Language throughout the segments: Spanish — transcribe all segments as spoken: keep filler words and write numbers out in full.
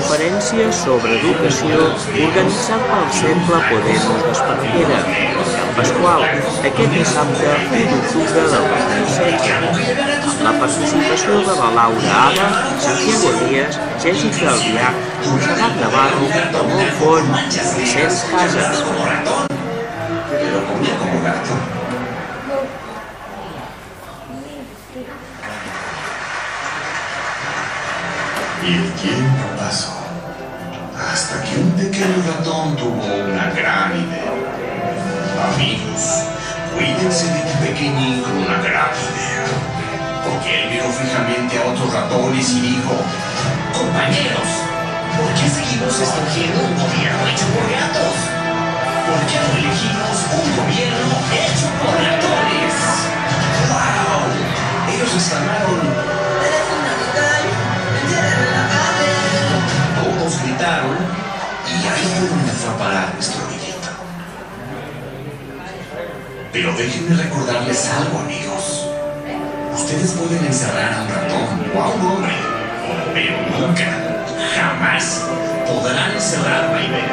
conferència sobre educació organitzat pel Cercle Podemos d'Esparreguera, en Pasqual, aquest dissabte u d'octubre del dos mil setze, amb la participació de la Laura Ada, Santiago Díaz, Jessica Albiach, Montserrat Navarro, Ramon Font i Vicenç Casas. Y el tiempo pasó, hasta que un pequeño ratón tuvo una gran idea. Amigos, cuídense de un pequeñín con una gran idea. Porque él miró fijamente a otros ratones y dijo: compañeros, ¿por qué seguimos escogiendo un gobierno hecho por gatos? ¿Por qué no elegimos un gobierno hecho por ratones? ¡Wow! Ellos exclamaron: todos gritaron, y ahí fue donde fue a parar nuestro amiguito. Pero déjenme recordarles algo, amigos. Ustedes pueden encerrar a un ratón o a un hombre, pero nunca, jamás podrán encerrar una idea.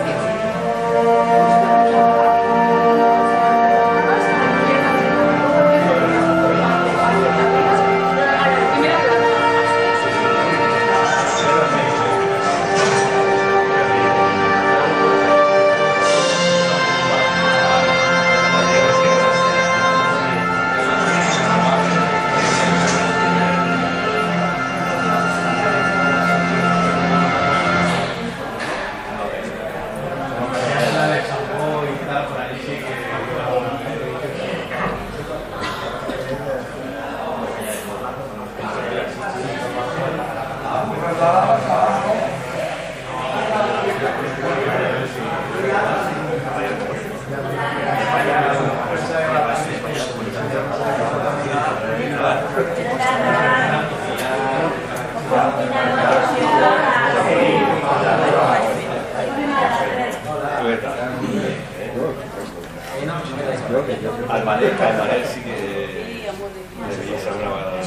Al Manel, al Manel sí que debería ser una vegada.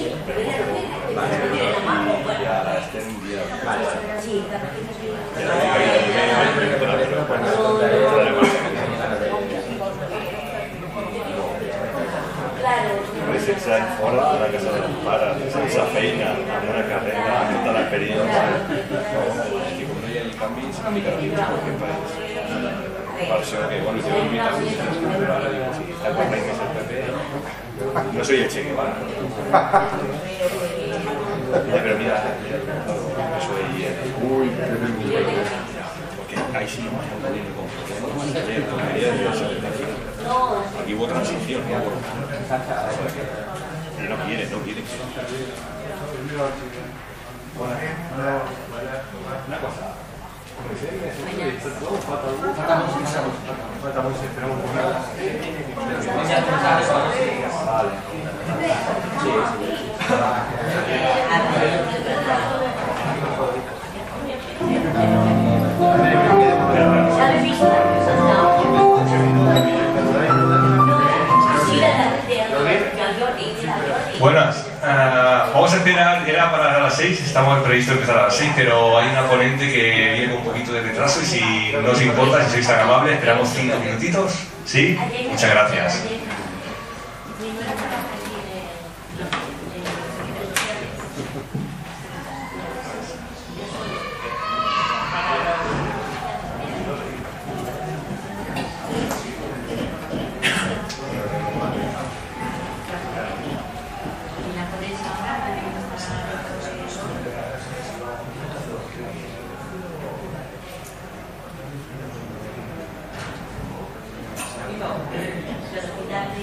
I ja estem ja... setze anys fora de la casa del pare, sense feina, amb una carrera, amb tota l'experiència. I com no hi ha el canvi, és una mica ridícul el que faig. Per això que, bueno, jo he invitat vostès, però ara dic, si està parlant més el P P, no soy el Che Guevara. Pero mira, eso ahí es... Uy, porque ahí sí no hay un poco aquí hubo transición, ¿no? Pero no quiere, no quiere. Una cosa. Buenas, uh, vamos a empezar, era para las seis, estamos previsto empezar a las seis, pero hay una ponente que viene con un poquito de retraso y si no os importa, si sois tan amables, esperamos cinco minutitos, ¿sí? Muchas gracias. Los hospitales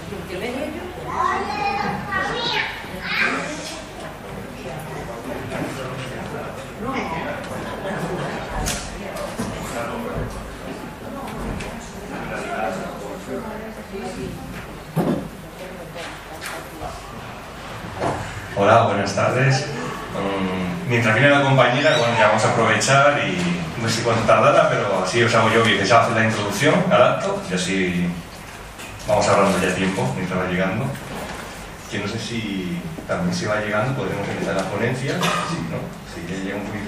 Hola, buenas tardes. Um, mientras viene la compañera, bueno, ya vamos a aprovechar y no sé cuánto tardará, pero así os hago yo que empezaba a hacer la introducción al acto y así vamos ahorrando ya tiempo mientras va llegando. Que no sé si también si va llegando podremos empezar la ponencia. Sí, ¿no? Si ya llega un poquito.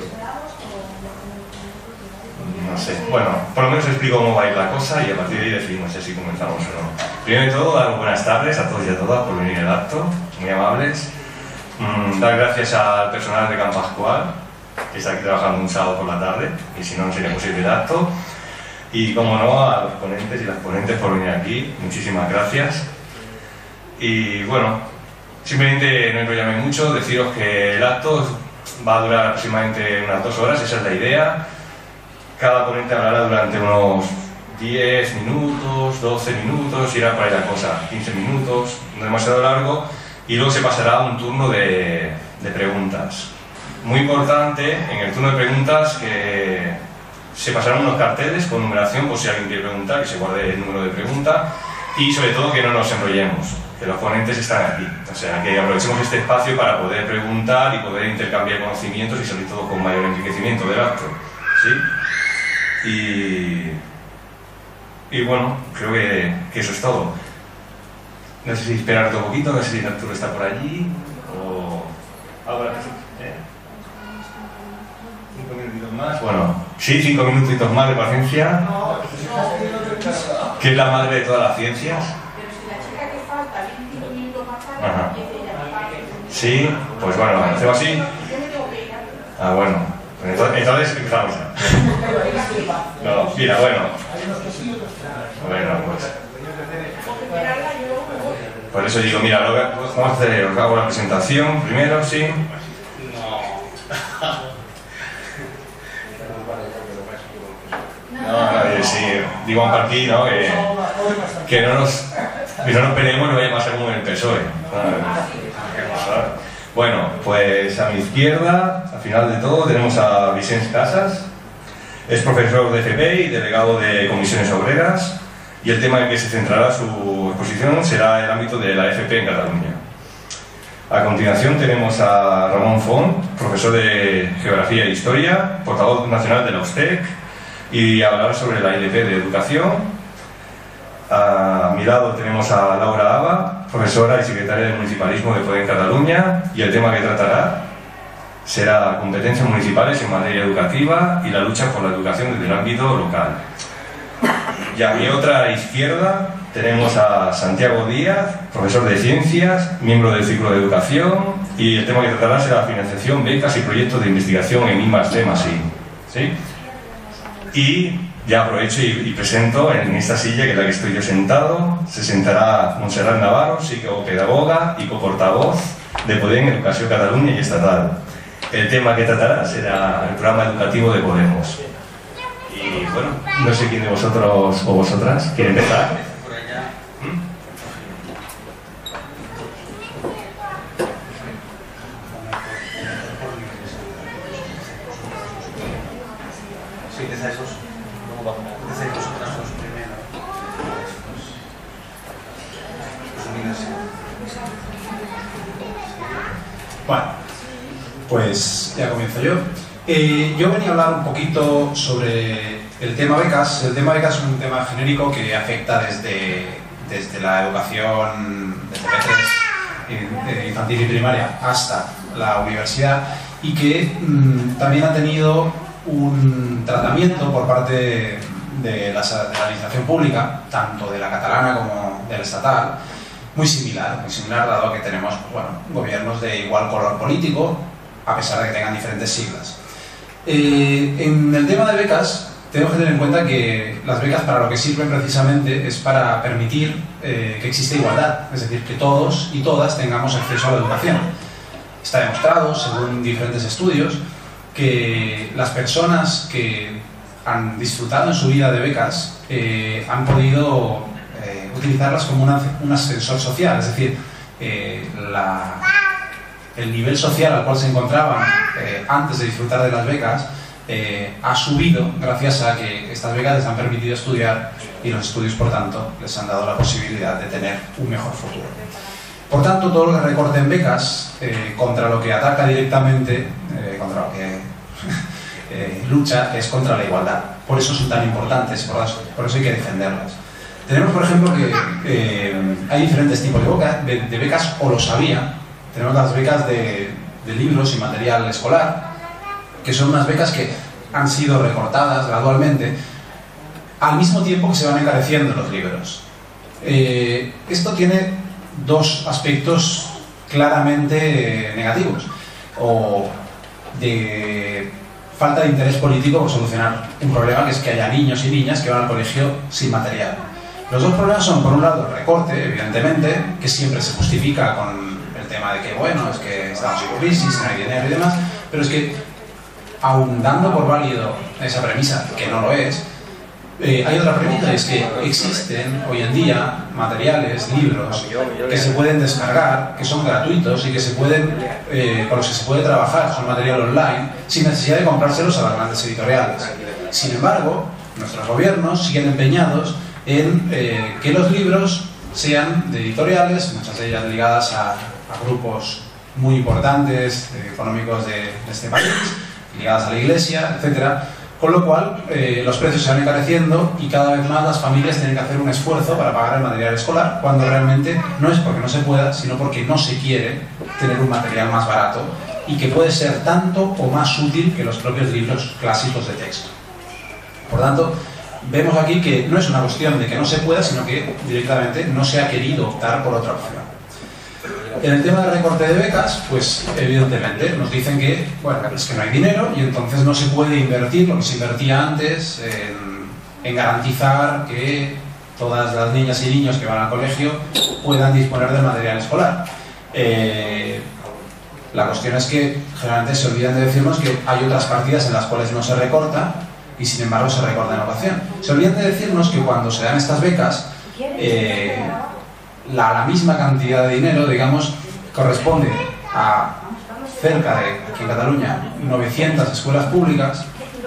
No sé. Bueno, por lo menos explico cómo va a ir la cosa y a partir de ahí decidimos si así comenzamos o no. Primero de todo, dar buenas tardes a todos y a todas por venir al acto, muy amables. Mm, dar gracias al personal de Can Pascual, que está aquí trabajando un sábado por la tarde, y si no, no sería posible el acto. Y, como no, a los ponentes y las ponentes por venir aquí, muchísimas gracias. Y, bueno, simplemente no enrollarme mucho, deciros que el acto va a durar aproximadamente unas dos horas, esa es la idea. Cada ponente hablará durante unos diez minutos, doce minutos, irá por ahí la cosa, quince minutos, no demasiado largo. Y luego se pasará a un turno de, de preguntas. Muy importante, en el turno de preguntas, que se pasarán unos carteles con numeración por si alguien quiere preguntar, que se guarde el número de pregunta y sobre todo que no nos enrollemos, que los ponentes están aquí. O sea, que aprovechemos este espacio para poder preguntar y poder intercambiar conocimientos y sobre todo con mayor enriquecimiento del acto. ¿Sí? Y, y bueno, creo que, que eso es todo. No sé si esperar otro poquito, no sé si Arturo está por allí o... Ahora sí, ¿eh? Cinco minutitos más. Bueno, sí, cinco minutitos más de paciencia. Que es la madre de todas las ciencias. Pero si la chica que falta viene cinco minutos más tarde, Ajá. empieza Sí, pues bueno, hacemos así. Yo me tengo que ir. Ah, bueno. Entonces, entonces empezamos ya. No, mira, bueno. Bueno, pues... Por eso digo, mira, lo que vamos a hacer, os hago la presentación primero, ¿sí? No, no, sí, digo a partir, ¿no? Que, que no nos, que no nos peleemos, no vaya a pasar como en el P S O E. Bueno, pues a mi izquierda, al final de todo, tenemos a Vicens Casas, es profesor de F P y delegado de Comisiones Obreras. Y el tema en que se centrará su exposición será el ámbito de la F P en Cataluña. A continuación tenemos a Ramón Font, profesor de Geografía e Historia, portavoz nacional de la USTEC, y hablará sobre la I L P de Educación. A mi lado tenemos a Laura Aba, profesora y secretaria de Municipalismo de Podem Cataluña, y el tema que tratará será competencias municipales en materia educativa y la lucha por la educación desde el ámbito local. Y a mi otra izquierda tenemos a Santiago Díaz, profesor de Ciencias, miembro del ciclo de Educación, y el tema que tratará será la financiación, becas y proyectos de investigación en I más D más I. ¿Sí? Y ya aprovecho y, y presento en esta silla, que es la que estoy yo sentado, se sentará Montserrat Navarro, psicopedagoga y coportavoz de Podem Educación Cataluña y Estatal. El tema que tratará será el programa educativo de Podemos. Y bueno, no sé quién de vosotros o vosotras quiere empezar. ¿Mm? Sí, desde esos. Desde esos otros primero. Bueno, pues ya comienzo yo. Eh, yo venía a hablar un poquito sobre el tema becas. El tema becas es un tema genérico que afecta desde, desde la educación, desde P tres, infantil y primaria, hasta la universidad, y que mmm, también ha tenido un tratamiento por parte de la, de la administración pública, tanto de la catalana como de la estatal, muy similar, muy similar, dado que tenemos, bueno, gobiernos de igual color político, a pesar de que tengan diferentes siglas. Eh, en el tema de becas, tenemos que tener en cuenta que las becas para lo que sirven precisamente es para permitir eh, que exista igualdad, es decir, que todos y todas tengamos acceso a la educación. Está demostrado, según diferentes estudios, que las personas que han disfrutado en su vida de becas eh, han podido eh, utilizarlas como una, un ascensor social, es decir, eh, la, el nivel social al cual se encontraban eh, antes de disfrutar de las becas eh, ha subido gracias a que estas becas les han permitido estudiar y los estudios, por tanto, les han dado la posibilidad de tener un mejor futuro. Por tanto, todo lo que recorte en becas, eh, contra lo que ataca directamente, eh, contra lo que eh, lucha, es contra la igualdad. Por eso son tan importantes, por eso, por eso hay que defenderlas. Tenemos, por ejemplo, que eh, hay diferentes tipos de, boca, de, de becas, o lo sabía. Tenemos las becas de, de libros y material escolar, que son unas becas que han sido recortadas gradualmente, al mismo tiempo que se van encareciendo los libros. Eh, esto tiene dos aspectos claramente negativos, o de falta de interés político por solucionar un problema, que es que haya niños y niñas que van al colegio sin material. Los dos problemas son, por un lado, el recorte, evidentemente, que siempre se justifica con el tema de que, bueno, es que estamos en crisis, no hay dinero y demás, pero es que, aun dando por válido esa premisa, que no lo es, Eh, hay otra premisa, es que existen hoy en día materiales, libros que se pueden descargar, que son gratuitos y que se pueden, eh, con los que se puede trabajar, son material online, sin necesidad de comprárselos a las grandes editoriales. Sin embargo, nuestros gobiernos siguen empeñados en eh, que los libros sean de editoriales, muchas de ellas ligadas a, a grupos muy importantes eh, económicos de, de este país, ligadas a la Iglesia, etcétera. Con lo cual, eh, los precios se van encareciendo y cada vez más las familias tienen que hacer un esfuerzo para pagar el material escolar, cuando realmente no es porque no se pueda, sino porque no se quiere tener un material más barato y que puede ser tanto o más útil que los propios libros clásicos de texto. Por tanto, vemos aquí que no es una cuestión de que no se pueda, sino que directamente no se ha querido optar por otra opción. En el tema del recorte de becas, pues evidentemente nos dicen que, bueno, es que no hay dinero y entonces no se puede invertir lo que se invertía antes en, en garantizar que todas las niñas y niños que van al colegio puedan disponer del material escolar. Eh, la cuestión es que generalmente se olvidan de decirnos que hay otras partidas en las cuales no se recorta y sin embargo se recorta en educación. Se olvidan de decirnos que cuando se dan estas becas, eh, La, la misma cantidad de dinero, digamos, corresponde a cerca de, aquí en Cataluña, novecientas escuelas públicas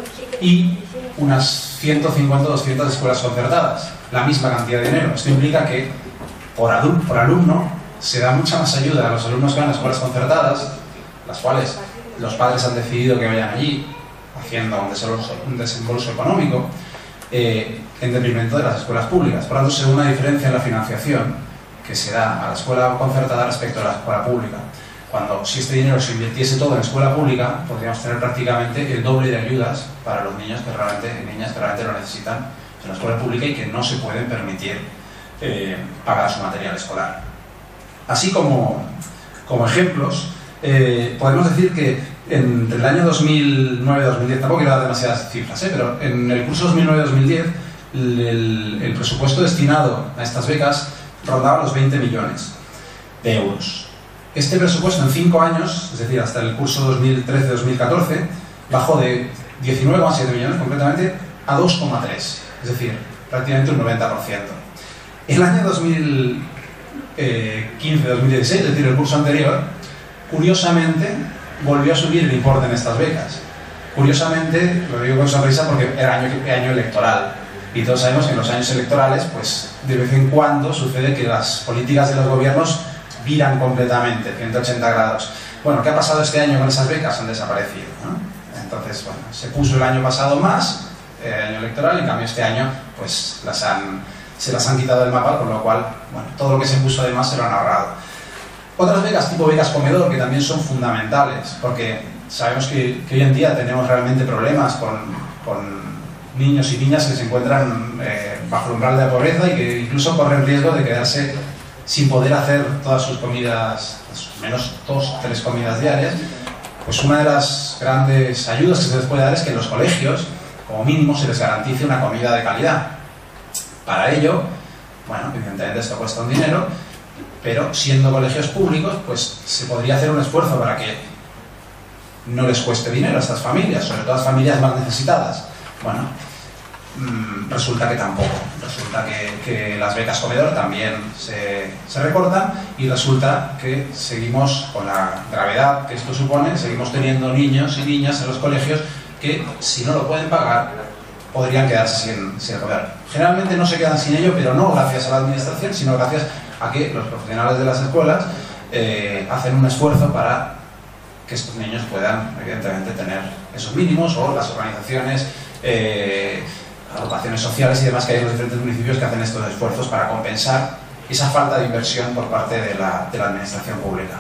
y unas ciento cincuenta o doscientas escuelas concertadas. La misma cantidad de dinero. Esto implica que por, alum, por alumno se da mucha más ayuda a los alumnos que van a escuelas concertadas, las cuales los padres han decidido que vayan allí, haciendo un desembolso, un desembolso económico, eh, en detrimento de las escuelas públicas. Por lo tanto, se ve una diferencia en la financiación que se da a la escuela concertada respecto a la escuela pública. Cuando, si este dinero se invirtiese todo en escuela pública, podríamos tener prácticamente el doble de ayudas para los niños que realmente, niñas que realmente lo necesitan en la escuela pública y que no se pueden permitir eh, pagar su material escolar. Así como, como ejemplos, eh, podemos decir que entre el año dos mil nueve dos mil diez, tampoco quiero dar demasiadas cifras, ¿eh? pero en el curso dos mil nueve dos mil diez el, el, el presupuesto destinado a estas becas rondaba los veinte millones de euros. Este presupuesto en cinco años, es decir, hasta el curso dos mil trece dos mil catorce, bajó de diecinueve coma siete millones completamente a dos coma tres, es decir, prácticamente un noventa por ciento. El año dos mil quince dos mil dieciséis, es decir, el curso anterior, curiosamente volvió a subir el importe en estas becas. Curiosamente, lo digo con sonrisa porque era año, año electoral. Y todos sabemos que en los años electorales, pues de vez en cuando sucede que las políticas de los gobiernos viran completamente, ciento ochenta grados. Bueno, ¿qué ha pasado este año con esas becas? Han desaparecido, ¿no? Entonces, bueno, se puso el año pasado más, el año electoral, y en cambio este año, pues las han, se las han quitado del mapa, con lo cual, bueno, todo lo que se puso además se lo han ahorrado. Otras becas, tipo becas comedor, que también son fundamentales, porque sabemos que, que hoy en día tenemos realmente problemas con, con niños y niñas que se encuentran eh, bajo el umbral de la pobreza y que incluso corren riesgo de quedarse sin poder hacer todas sus comidas, menos dos o tres comidas diarias. Pues una de las grandes ayudas que se les puede dar es que en los colegios, como mínimo, se les garantice una comida de calidad. Para ello, bueno, evidentemente esto cuesta un dinero, pero siendo colegios públicos, pues se podría hacer un esfuerzo para que no les cueste dinero a estas familias, sobre todo a las familias más necesitadas. Bueno, mmm, resulta que tampoco. Resulta que, que las becas comedor también se, se recortan y resulta que seguimos con la gravedad que esto supone, seguimos teniendo niños y niñas en los colegios que, si no lo pueden pagar, podrían quedarse sin, sin comer. Generalmente no se quedan sin ello, pero no gracias a la administración, sino gracias a que los profesionales de las escuelas eh, hacen un esfuerzo para que estos niños puedan, evidentemente, tener esos mínimos, o las organizaciones, eh, agrupaciones sociales y demás que hay en los diferentes municipios que hacen estos esfuerzos para compensar esa falta de inversión por parte de la, de la administración pública.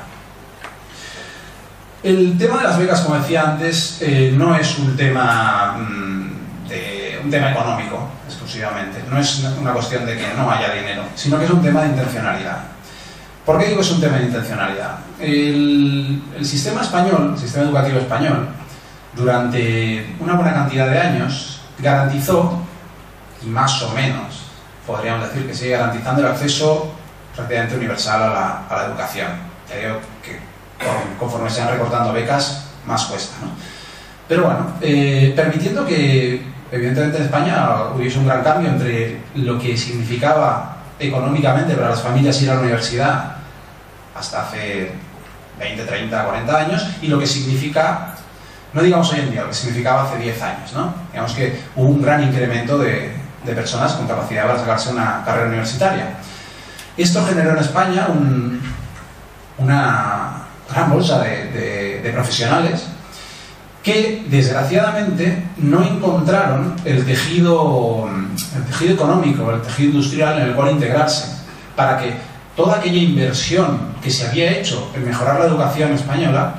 El tema de las becas, como decía antes, eh, no es un tema, mmm, de, un tema económico exclusivamente, no es una cuestión de que no haya dinero, sino que es un tema de intencionalidad. ¿Por qué digo que es un tema de intencionalidad? El, el sistema español, el sistema educativo español, durante una buena cantidad de años garantizó, y más o menos podríamos decir que sigue garantizando, el acceso prácticamente universal a la, a la educación. Ya digo que conforme se van recortando becas, más cuesta, ¿no? Pero bueno, eh, permitiendo que evidentemente en España hubiese un gran cambio entre lo que significaba económicamente para las familias ir a la universidad hasta hace veinte, treinta, cuarenta años, y lo que significa, no digamos hoy en día, lo que significaba hace diez años, ¿no? Digamos que hubo un gran incremento de, de personas con capacidad para sacarse una carrera universitaria. Esto generó en España un, una gran bolsa de, de, de profesionales que, desgraciadamente, no encontraron el tejido, el tejido económico, el tejido industrial en el cual integrarse, para que toda aquella inversión que se había hecho en mejorar la educación española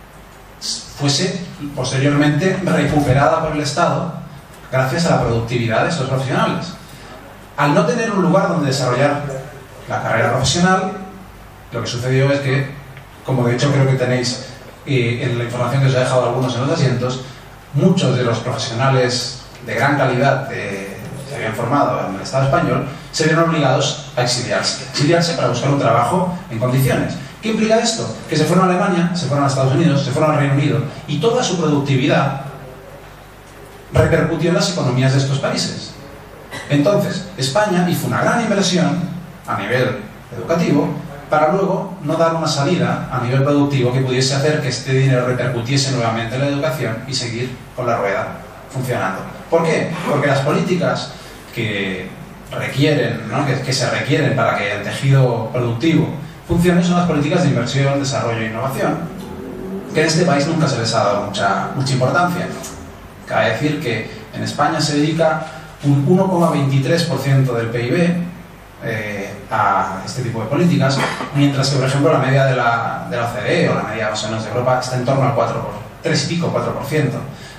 fuese posteriormente recuperada por el Estado gracias a la productividad de estos profesionales. Al no tener un lugar donde desarrollar la carrera profesional, lo que sucedió es que, como de hecho creo que tenéis eh, en la información que os he dejado algunos en los asientos, muchos de los profesionales de gran calidad que se habían formado en el Estado español se vieron obligados a exiliarse. Exiliarse para buscar un trabajo en condiciones. ¿Qué implica esto? Que se fueron a Alemania, se fueron a Estados Unidos, se fueron al Reino Unido, y toda su productividad repercutió en las economías de estos países. Entonces, España hizo una gran inversión a nivel educativo para luego no dar una salida a nivel productivo que pudiese hacer que este dinero repercutiese nuevamente en la educación y seguir con la rueda funcionando. ¿Por qué? Porque las políticas que requieren, ¿no? que, que se requieren para que el tejido productivo funcione son las políticas de inversión, desarrollo e innovación, que en este país nunca se les ha dado mucha, mucha importancia. Cabe decir que en España se dedica un uno coma veintitrés por ciento del P I B eh, a este tipo de políticas, mientras que, por ejemplo, la media de la, de la O C D E o la media más o menos de Europa está en torno al cuatro por ciento, tres y pico, cuatro por ciento.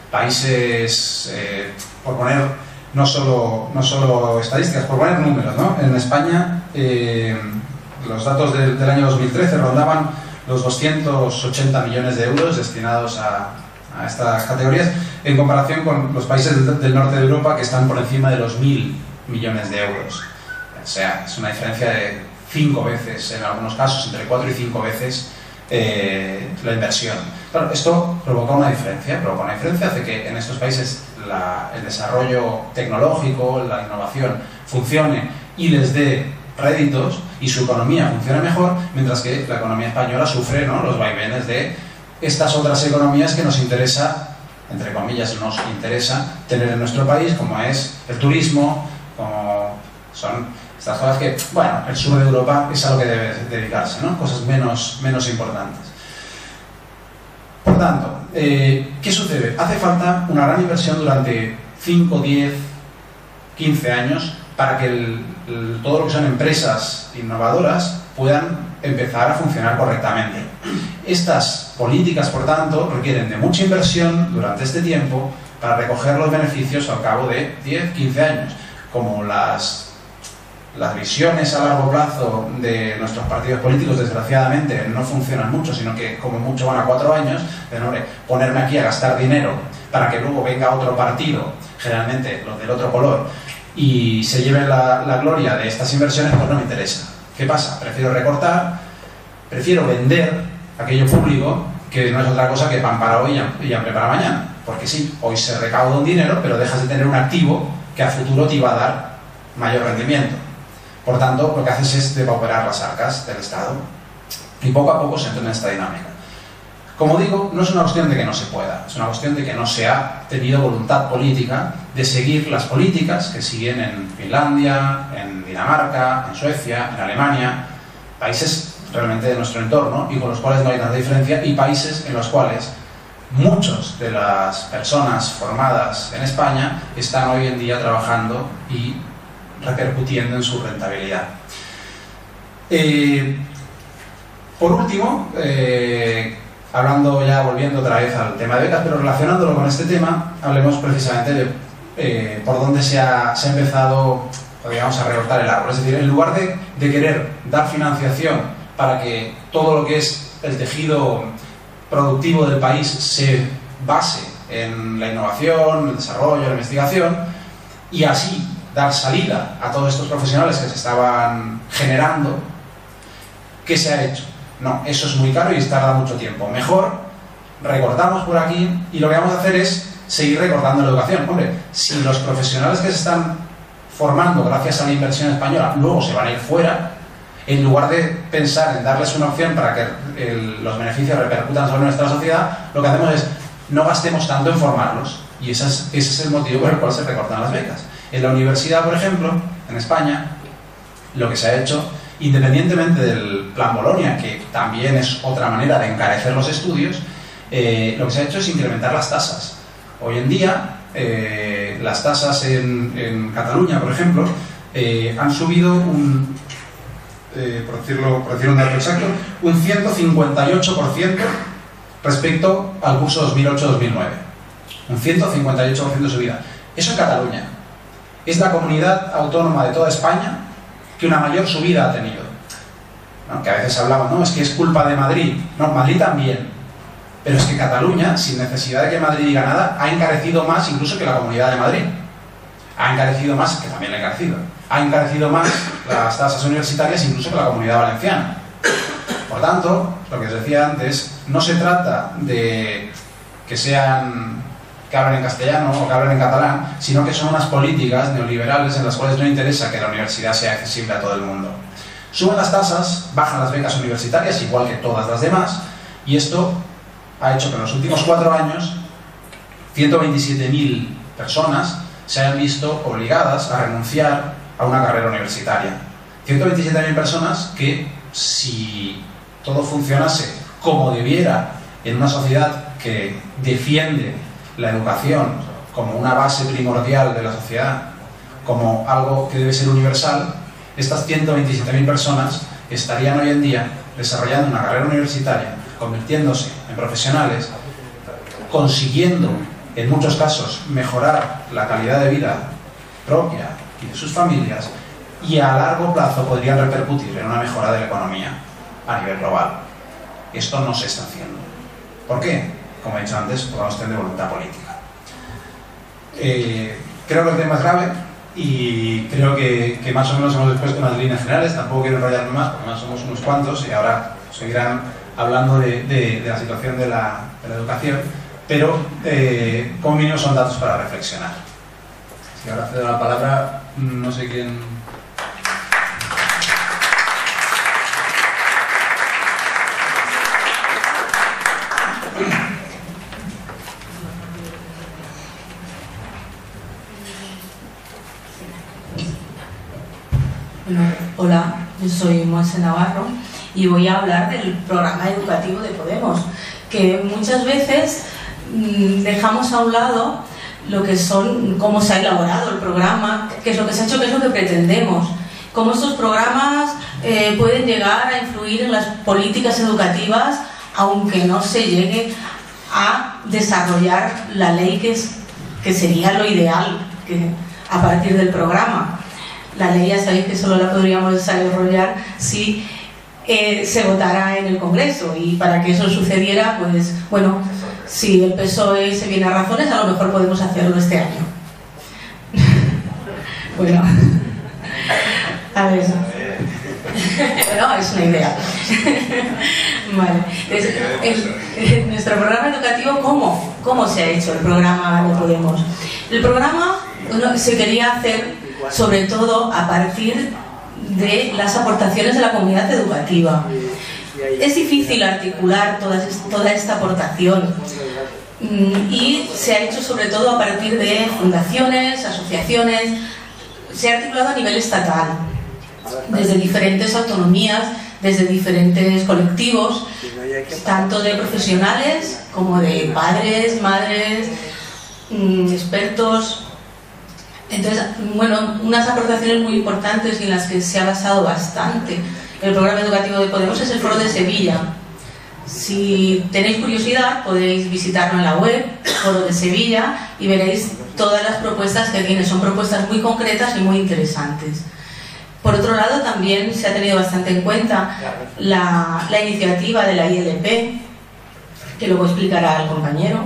Países, eh, por poner no solo, no solo estadísticas, por poner números, ¿no? En España, eh, los datos del, del año dos mil trece rondaban los doscientos ochenta millones de euros destinados a, a estas categorías, en comparación con los países del, del norte de Europa, que están por encima de los mil millones de euros. O sea, es una diferencia de cinco veces, en algunos casos, entre cuatro y cinco veces eh, la inversión. Claro, esto provoca una diferencia, provoca una diferencia, hace que en estos países la, el desarrollo tecnológico, la innovación funcione y les dé réditos y su economía funcione mejor, mientras que la economía española sufre, ¿no?, los vaivenes de estas otras economías que nos interesa, entre comillas, nos interesa tener en nuestro país, como es el turismo, como son estas cosas que, bueno, el sur de Europa es a lo que debe dedicarse, ¿no? Cosas menos, menos importantes. Por tanto, eh, ¿qué sucede? Hace falta una gran inversión durante cinco, diez, quince años para que el, el, todo lo que son empresas innovadoras puedan empezar a funcionar correctamente. Estas políticas, por tanto, requieren de mucha inversión durante este tiempo para recoger los beneficios al cabo de diez, quince años, como las, las visiones a largo plazo de nuestros partidos políticos, desgraciadamente, no funcionan mucho, sino que como mucho van a cuatro años, de no, ponerme aquí a gastar dinero para que luego venga otro partido, generalmente los del otro color, y se lleven la, la gloria de estas inversiones, pues no me interesa. ¿Qué pasa? Prefiero recortar, prefiero vender aquello público, que no es otra cosa que pan para hoy y hambre para mañana. Porque sí, hoy se recauda un dinero, pero dejas de tener un activo que a futuro te iba a dar mayor rendimiento. Por tanto, lo que haces es depauperar las arcas del Estado y poco a poco se entra en esta dinámica. Como digo, no es una cuestión de que no se pueda, es una cuestión de que no se ha tenido voluntad política de seguir las políticas que siguen en Finlandia, en Dinamarca, en Suecia, en Alemania, países realmente de nuestro entorno y con los cuales no hay tanta diferencia, y países en los cuales muchas de las personas formadas en España están hoy en día trabajando y repercutiendo en su rentabilidad. Eh, por último, eh, hablando ya, volviendo otra vez al tema de becas, pero relacionándolo con este tema, hablemos precisamente de eh, por dónde se ha, se ha empezado, digamos, a recortar el árbol. Es decir, en lugar de, de querer dar financiación para que todo lo que es el tejido productivo del país se base en la innovación, el desarrollo, la investigación, y así dar salida a todos estos profesionales que se estaban generando, ¿qué se ha hecho? No, eso es muy caro y tarda mucho tiempo. Mejor recortamos por aquí y lo que vamos a hacer es seguir recortando la educación. Hombre, si los profesionales que se están formando gracias a la inversión española luego se van a ir fuera, en lugar de pensar en darles una opción para que el, los beneficios repercutan sobre nuestra sociedad, lo que hacemos es no gastemos tanto en formarlos. Y ese es, ese es el motivo por el cual se recortan las becas. En la universidad, por ejemplo, en España, lo que se ha hecho, independientemente del Plan Bolonia, que también es otra manera de encarecer los estudios, eh, lo que se ha hecho es incrementar las tasas. Hoy en día, eh, las tasas en, en Cataluña, por ejemplo, eh, han subido un, eh, por, decirlo, por decir un dato exacto, un ciento cincuenta y ocho por ciento respecto al curso dos mil ocho dos mil nueve. Un ciento cincuenta y ocho por ciento de subida. Eso en Cataluña. Es la comunidad autónoma de toda España que una mayor subida ha tenido. ¿No? Que a veces hablamos, no, es que es culpa de Madrid. No, Madrid también. Pero es que Cataluña, sin necesidad de que Madrid diga nada, ha encarecido más incluso que la Comunidad de Madrid. Ha encarecido más, que también ha encarecido, ha encarecido más las tasas universitarias incluso que la Comunidad Valenciana. Por tanto, lo que os decía antes, no se trata de que sean... que hablen en castellano o que hablen en catalán, sino que son unas políticas neoliberales en las cuales no interesa que la universidad sea accesible a todo el mundo. Suben las tasas, bajan las becas universitarias, igual que todas las demás, y esto ha hecho que en los últimos cuatro años ciento veintisiete mil personas se hayan visto obligadas a renunciar a una carrera universitaria. ciento veintisiete mil personas que, si todo funcionase como debiera en una sociedad que defiende la educación como una base primordial de la sociedad, como algo que debe ser universal, estas ciento veintisiete mil personas estarían hoy en día desarrollando una carrera universitaria, convirtiéndose en profesionales, consiguiendo, en muchos casos, mejorar la calidad de vida propia y de sus familias, y a largo plazo podrían repercutir en una mejora de la economía a nivel global. Esto no se está haciendo. ¿Por qué? Como he dicho antes, por una cuestión de voluntad política. Eh, creo que el tema es grave y creo que, que más o menos hemos expuesto unas líneas generales. Tampoco quiero enrollarme más porque más somos unos cuantos y ahora seguirán hablando de, de, de la situación de la, de la educación, pero eh, como mínimo son datos para reflexionar. Si ahora cedo la palabra, no sé quién... Bueno, hola, yo soy Monse Navarro y voy a hablar del programa educativo de Podemos, que muchas veces mmm, dejamos a un lado lo que son, cómo se ha elaborado el programa, qué es lo que se ha hecho, qué es lo que pretendemos, cómo estos programas eh, pueden llegar a influir en las políticas educativas, aunque no se llegue a desarrollar la ley que, es, que sería lo ideal que, a partir del programa. La ley ya sabéis que solo la podríamos desarrollar si eh, se votara en el Congreso, y para que eso sucediera, pues bueno, si el P S O E se viene a razones, a lo mejor podemos hacerlo este año. Bueno, a ver, bueno, es una idea. Vale. Entonces, el, el, nuestro programa educativo, ¿cómo? ¿Cómo se ha hecho el programa de Podemos? El programa bueno, se quería hacer sobre todo a partir de las aportaciones de la comunidad educativa. Es difícil articular toda, toda esta aportación y se ha hecho sobre todo a partir de fundaciones, asociaciones, se ha articulado a nivel estatal, desde diferentes autonomías, desde diferentes colectivos, tanto de profesionales como de padres, madres, expertos. Entonces, bueno, unas aportaciones muy importantes y en las que se ha basado bastante el programa educativo de Podemos es el Foro de Sevilla. Si tenéis curiosidad, podéis visitarlo en la web, Foro de Sevilla, y veréis todas las propuestas que tiene. Son propuestas muy concretas y muy interesantes. Por otro lado, también se ha tenido bastante en cuenta la, la iniciativa de la I L P, que luego explicará el compañero.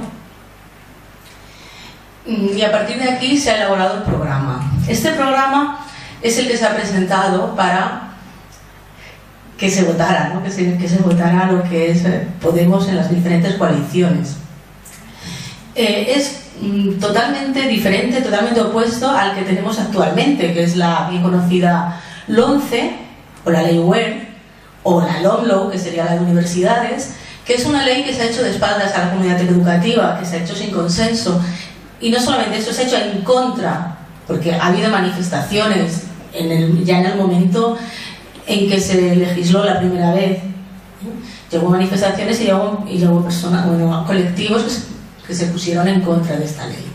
Y a partir de aquí se ha elaborado el programa. Este programa es el que se ha presentado para que se votara, ¿no? que, se, que se votara lo que es Podemos en las diferentes coaliciones. Eh, es mm, totalmente diferente, totalmente opuesto al que tenemos actualmente, que es la bien conocida LOMCE, o la Ley Wert, o la LOMLOE, que sería la de universidades, que es una ley que se ha hecho de espaldas a la comunidad educativa, que se ha hecho sin consenso. Y no solamente eso, se ha hecho en contra, porque ha habido manifestaciones en el, ya en el momento en que se legisló la primera vez. Llegó manifestaciones y llegó, y llegó personas, bueno, colectivos que se, que se pusieron en contra de esta ley.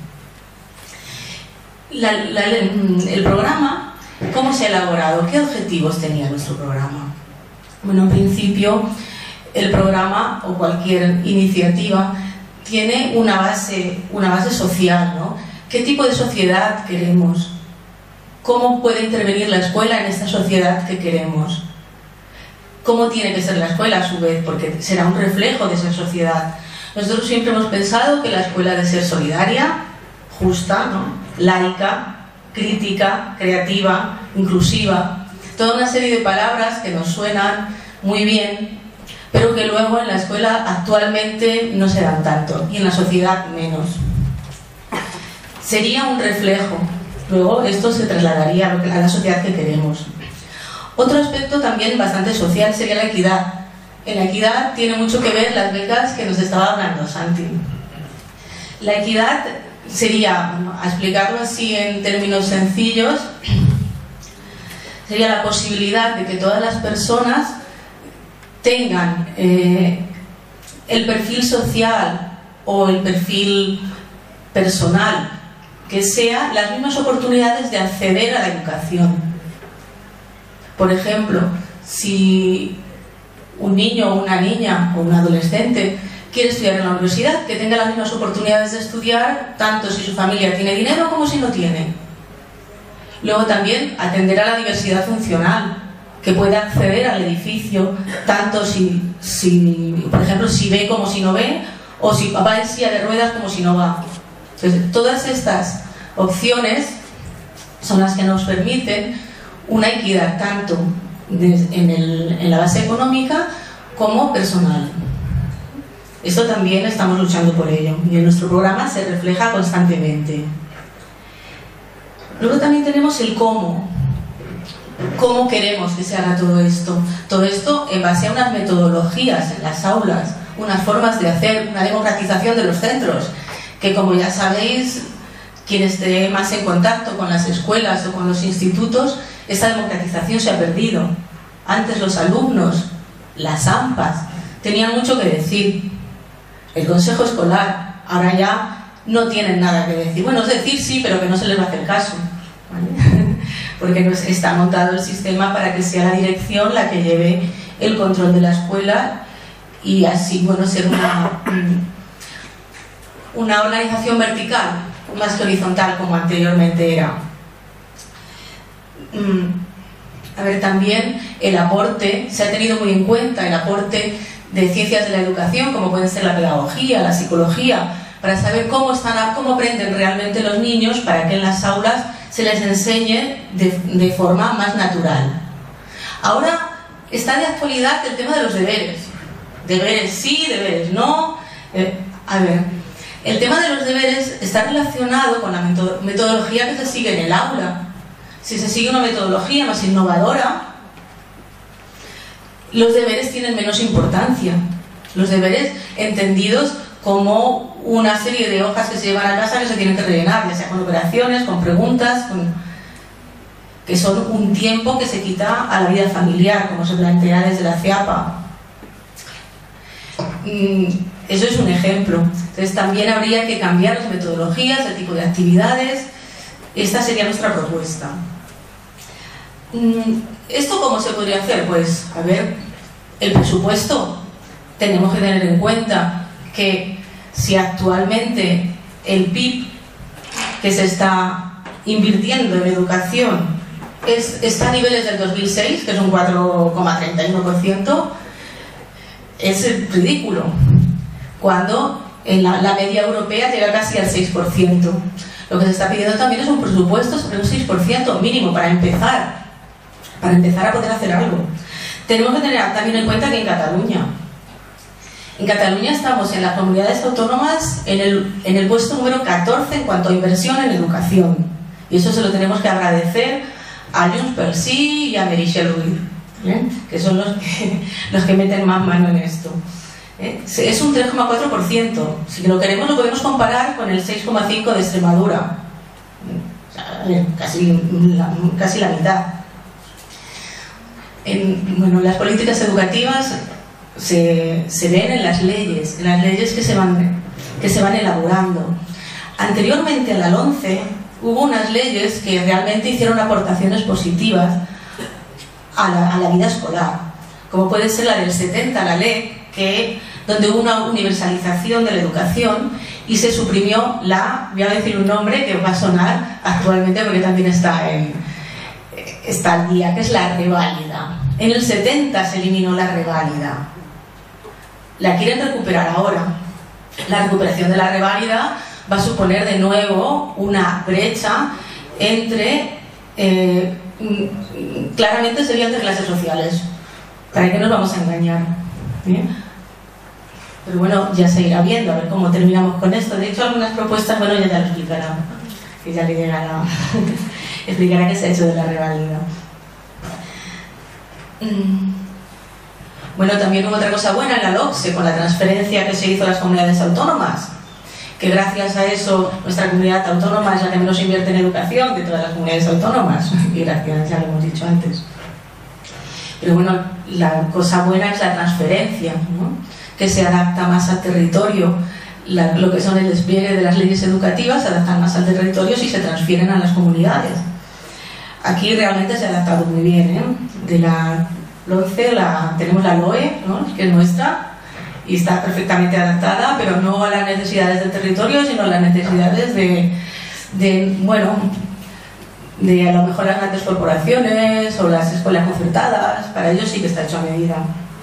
La, la, el programa, ¿cómo se ha elaborado? ¿Qué objetivos tenía nuestro programa? Bueno, en principio, el programa o cualquier iniciativa tiene una base, una base social, ¿no? ¿Qué tipo de sociedad queremos? ¿Cómo puede intervenir la escuela en esta sociedad que queremos? ¿Cómo tiene que ser la escuela a su vez? Porque será un reflejo de esa sociedad. Nosotros siempre hemos pensado que la escuela debe ser solidaria, justa, ¿no? Laica, crítica, creativa, inclusiva. Toda una serie de palabras que nos suenan muy bien, pero que luego en la escuela actualmente no se dan tanto, y en la sociedad menos. Sería un reflejo, luego esto se trasladaría a, lo que, a la sociedad que queremos. Otro aspecto también bastante social sería la equidad. En la equidad tiene mucho que ver las becas que nos estaba hablando Santi. La equidad sería, a explicarlo así en términos sencillos, sería la posibilidad de que todas las personas tengan eh, el perfil social o el perfil personal, que sea las mismas oportunidades de acceder a la educación. Por ejemplo, si un niño o una niña o un adolescente quiere estudiar en la universidad, que tenga las mismas oportunidades de estudiar, tanto si su familia tiene dinero como si no tiene. Luego también atender a la diversidad funcional, que pueda acceder al edificio, tanto si, si, por ejemplo, si ve como si no ve, o si va en silla de ruedas como si no va. Entonces, todas estas opciones son las que nos permiten una equidad tanto en, el, en la base económica como personal. Esto también estamos luchando por ello y en nuestro programa se refleja constantemente. Luego también tenemos el cómo. ¿Cómo queremos que se haga todo esto? Todo esto en base a unas metodologías en las aulas, unas formas de hacer, una democratización de los centros, que como ya sabéis, quien esté más en contacto con las escuelas o con los institutos, esta democratización se ha perdido. Antes los alumnos, las AMPAs, tenían mucho que decir. El consejo escolar, ahora ya no tienen nada que decir. Bueno, es decir, sí, pero que no se les va a hacer caso, ¿vale? Porque no está montado el sistema para que sea la dirección la que lleve el control de la escuela y así, bueno, ser una, una organización vertical más que horizontal como anteriormente era. A ver, también el aporte, se ha tenido muy en cuenta el aporte de ciencias de la educación, como pueden ser la pedagogía, la psicología, para saber cómo, están, cómo aprenden realmente los niños para que en las aulas se les enseñe de, de forma más natural. Ahora está de actualidad el tema de los deberes. Deberes sí, deberes no. Eh, a ver, El tema de los deberes está relacionado con la metodología que se sigue en el aula. Si se sigue una metodología más innovadora, los deberes tienen menos importancia. Los deberes entendidos como una serie de hojas que se llevan a casa que se tienen que rellenar, ya sea con operaciones, con preguntas, con... que son un tiempo que se quita a la vida familiar, como se plantea desde la CIAPA. Eso es un ejemplo. Entonces también habría que cambiar las metodologías, el tipo de actividades. Esta sería nuestra propuesta. ¿Esto cómo se podría hacer? Pues, a ver, el presupuesto. Tenemos que tener en cuenta que si actualmente el P I B que se está invirtiendo en educación es, está a niveles del dos mil seis, que es un cuatro coma treinta y uno por ciento, es ridículo, cuando en la, la media europea llega casi al seis por ciento. Lo que se está pidiendo también es un presupuesto sobre un seis por ciento mínimo para empezar, para empezar a poder hacer algo. Tenemos que tener también en cuenta que en Cataluña, en Cataluña estamos en las comunidades autónomas en el, en el puesto número catorce en cuanto a inversión en educación. Y eso se lo tenemos que agradecer a Junts pel Sí y a Meritxell Ruiz, ¿eh? que son los que, los que meten más mano en esto. ¿Eh? Es un tres coma cuatro por ciento. Si lo queremos lo podemos comparar con el seis coma cinco por ciento de Extremadura. O sea, casi, la, casi la mitad. En, bueno, las políticas educativas se, se ven en las leyes, en las leyes que se van, que se van elaborando. Anteriormente a la LOMCE hubo unas leyes que realmente hicieron aportaciones positivas a la, a la vida escolar, como puede ser la del setenta, la ley, que, donde hubo una universalización de la educación y se suprimió la, voy a decir un nombre que va a sonar actualmente porque también está, en, está al día, que es la reválida. En el setenta se eliminó la reválida. La quieren recuperar ahora. La recuperación de la reválida va a suponer de nuevo una brecha entre, eh, claramente serían de clases sociales. ¿Para qué nos vamos a engañar? ¿Bien? Pero bueno, ya se irá viendo, a ver cómo terminamos con esto. De hecho, algunas propuestas, bueno, ya te lo explicará, que ya le llegará, explicará qué se ha hecho de la reválida. Bueno, también hubo otra cosa buena en la LOCSE, con la transferencia que se hizo a las comunidades autónomas, que gracias a eso nuestra comunidad autónoma es la que menos invierte en educación de todas las comunidades autónomas, y gracias, ya lo hemos dicho antes. Pero bueno, la cosa buena es la transferencia, ¿no? Que se adapta más al territorio. La, lo que son el despliegue de las leyes educativas se adaptan más al territorio y se transfieren a las comunidades. Aquí realmente se ha adaptado muy bien, ¿eh? De la LOMCE la, tenemos la LOE, ¿no? Que es nuestra, y está perfectamente adaptada, pero no a las necesidades del territorio, sino a las necesidades de, de bueno, de a lo mejor las grandes corporaciones o las escuelas concertadas. Para ellos sí que está hecho a medida.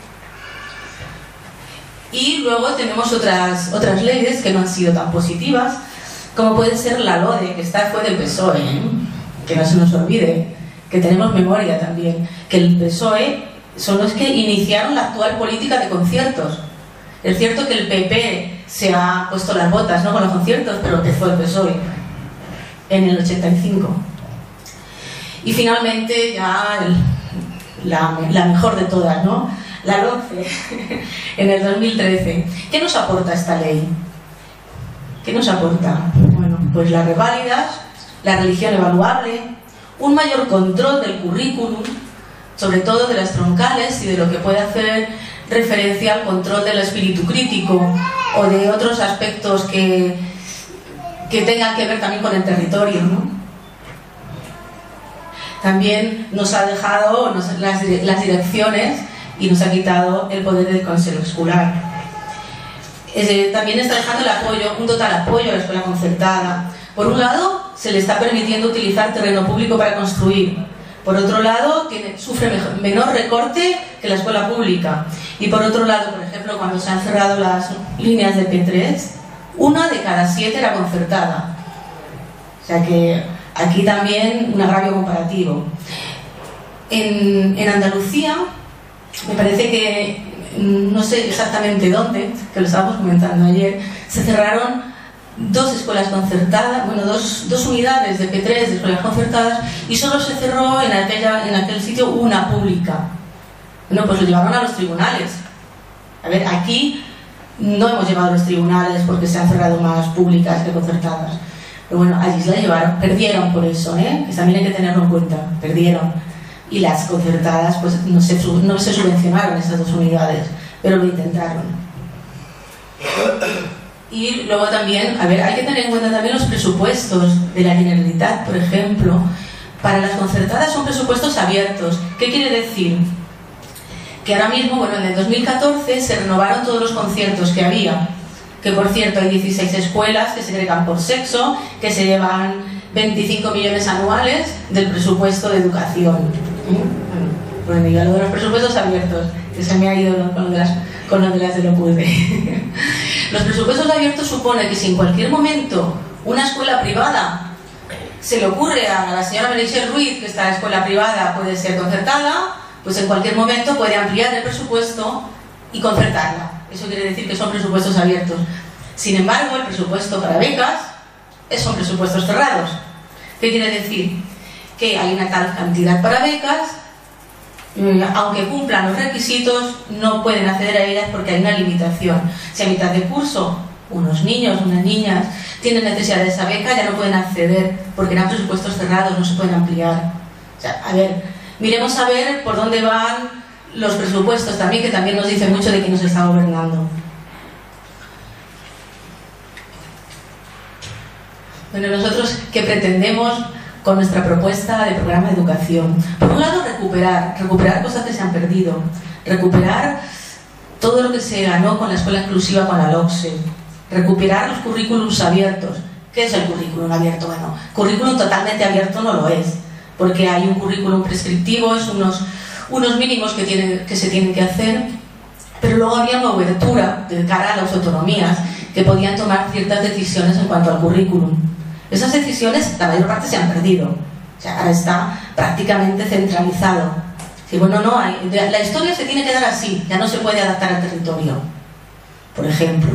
Y luego tenemos otras, otras leyes que no han sido tan positivas, como puede ser la LODE, que esta fue del P S O E, ¿eh? Que no se nos olvide, que tenemos memoria también, que el P S O E son los que iniciaron la actual política de conciertos. Es cierto que el P P se ha puesto las botas, ¿no?, con los conciertos, pero empezó el P S O E en el ochenta y cinco. Y finalmente ya el, la, la mejor de todas, ¿no?, la LOMCE, en el dos mil trece. ¿Qué nos aporta esta ley? ¿Qué nos aporta? Bueno, pues las reválidas, la religión evaluable, un mayor control del currículum, sobre todo de las troncales y de lo que puede hacer referencia al control del espíritu crítico o de otros aspectos que, que tengan que ver también con el territorio, ¿no? También nos ha dejado nos, las, las direcciones y nos ha quitado el poder del consejo escolar. Eh, también está dejando el apoyo, un total apoyo a la escuela concertada. Por un lado, se le está permitiendo utilizar terreno público para construir. Por otro lado, tiene, sufre mejor, menor recorte que la escuela pública. Y por otro lado, por ejemplo, cuando se han cerrado las líneas de P tres, una de cada siete era concertada. O sea que aquí también un agravio comparativo. En, en Andalucía, me parece que, no sé exactamente dónde, que lo estábamos comentando ayer, se cerraron dos escuelas concertadas, bueno, dos, dos unidades de P tres de escuelas concertadas, y solo se cerró en, aquella, en aquel sitio una pública. Bueno, pues lo llevaron a los tribunales. A ver, aquí no hemos llevado a los tribunales porque se han cerrado más públicas que concertadas. Pero bueno, allí se la llevaron, perdieron por eso, ¿eh? Que también hay que tenerlo en cuenta, perdieron. Y las concertadas, pues no se, no se subvencionaron esas dos unidades, pero lo intentaron. Y luego también, a ver, hay que tener en cuenta también los presupuestos de la Generalitat, por ejemplo. Para las concertadas son presupuestos abiertos. ¿Qué quiere decir? Que ahora mismo, bueno, en el dos mil catorce se renovaron todos los conciertos que había, que por cierto hay dieciséis escuelas que se agregan por sexo, que se llevan veinticinco millones anuales del presupuesto de educación. Bueno, pues digo lo de los presupuestos abiertos, que se me ha ido con lo de las, con lo de las de lo pude. Los presupuestos abiertos supone que si en cualquier momento una escuela privada se le ocurre a la señora Meritxell Ruiz que esta escuela privada puede ser concertada, pues en cualquier momento puede ampliar el presupuesto y concertarla. Eso quiere decir que son presupuestos abiertos. Sin embargo, el presupuesto para becas son presupuestos cerrados. ¿Qué quiere decir? Que hay una tal cantidad para becas, aunque cumplan los requisitos, no pueden acceder a ellas porque hay una limitación. Si a mitad de curso unos niños, unas niñas tienen necesidad de esa beca, ya no pueden acceder porque eran presupuestos cerrados, no se pueden ampliar. O sea, a ver, miremos a ver por dónde van los presupuestos también, que también nos dice mucho de quién nos está gobernando. Bueno, nosotros, ¿qué pretendemos con nuestra propuesta de programa de educación? Por un lado, recuperar, recuperar cosas que se han perdido, recuperar todo lo que se ganó con la escuela inclusiva, con la LOCSE, recuperar los currículums abiertos. ¿Qué es el currículum abierto? Bueno, currículum totalmente abierto no lo es, porque hay un currículum prescriptivo, es unos, unos mínimos que, tienen, que se tienen que hacer, pero luego había una abertura de cara a las autonomías que podían tomar ciertas decisiones en cuanto al currículum. Esas decisiones, la mayor parte se han perdido, o sea, ahora está prácticamente centralizado. Sí, bueno, no hay, la historia se tiene que dar así, ya no se puede adaptar al territorio. Por ejemplo,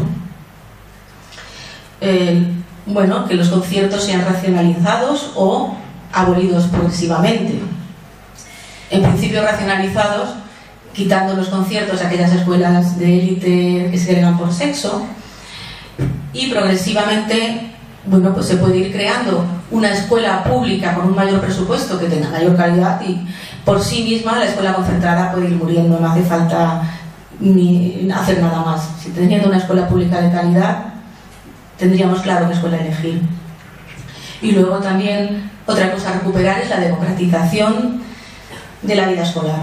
eh, bueno, que los conciertos sean racionalizados o abolidos progresivamente. En principio racionalizados, quitando los conciertos a aquellas escuelas de élite que se agregan por sexo, y progresivamente, bueno, pues se puede ir creando una escuela pública con un mayor presupuesto que tenga mayor calidad, y por sí misma la escuela concertada puede ir muriendo, no hace falta ni hacer nada más. Si teniendo una escuela pública de calidad, tendríamos claro qué escuela elegir. Y luego también otra cosa a recuperar es la democratización de la vida escolar.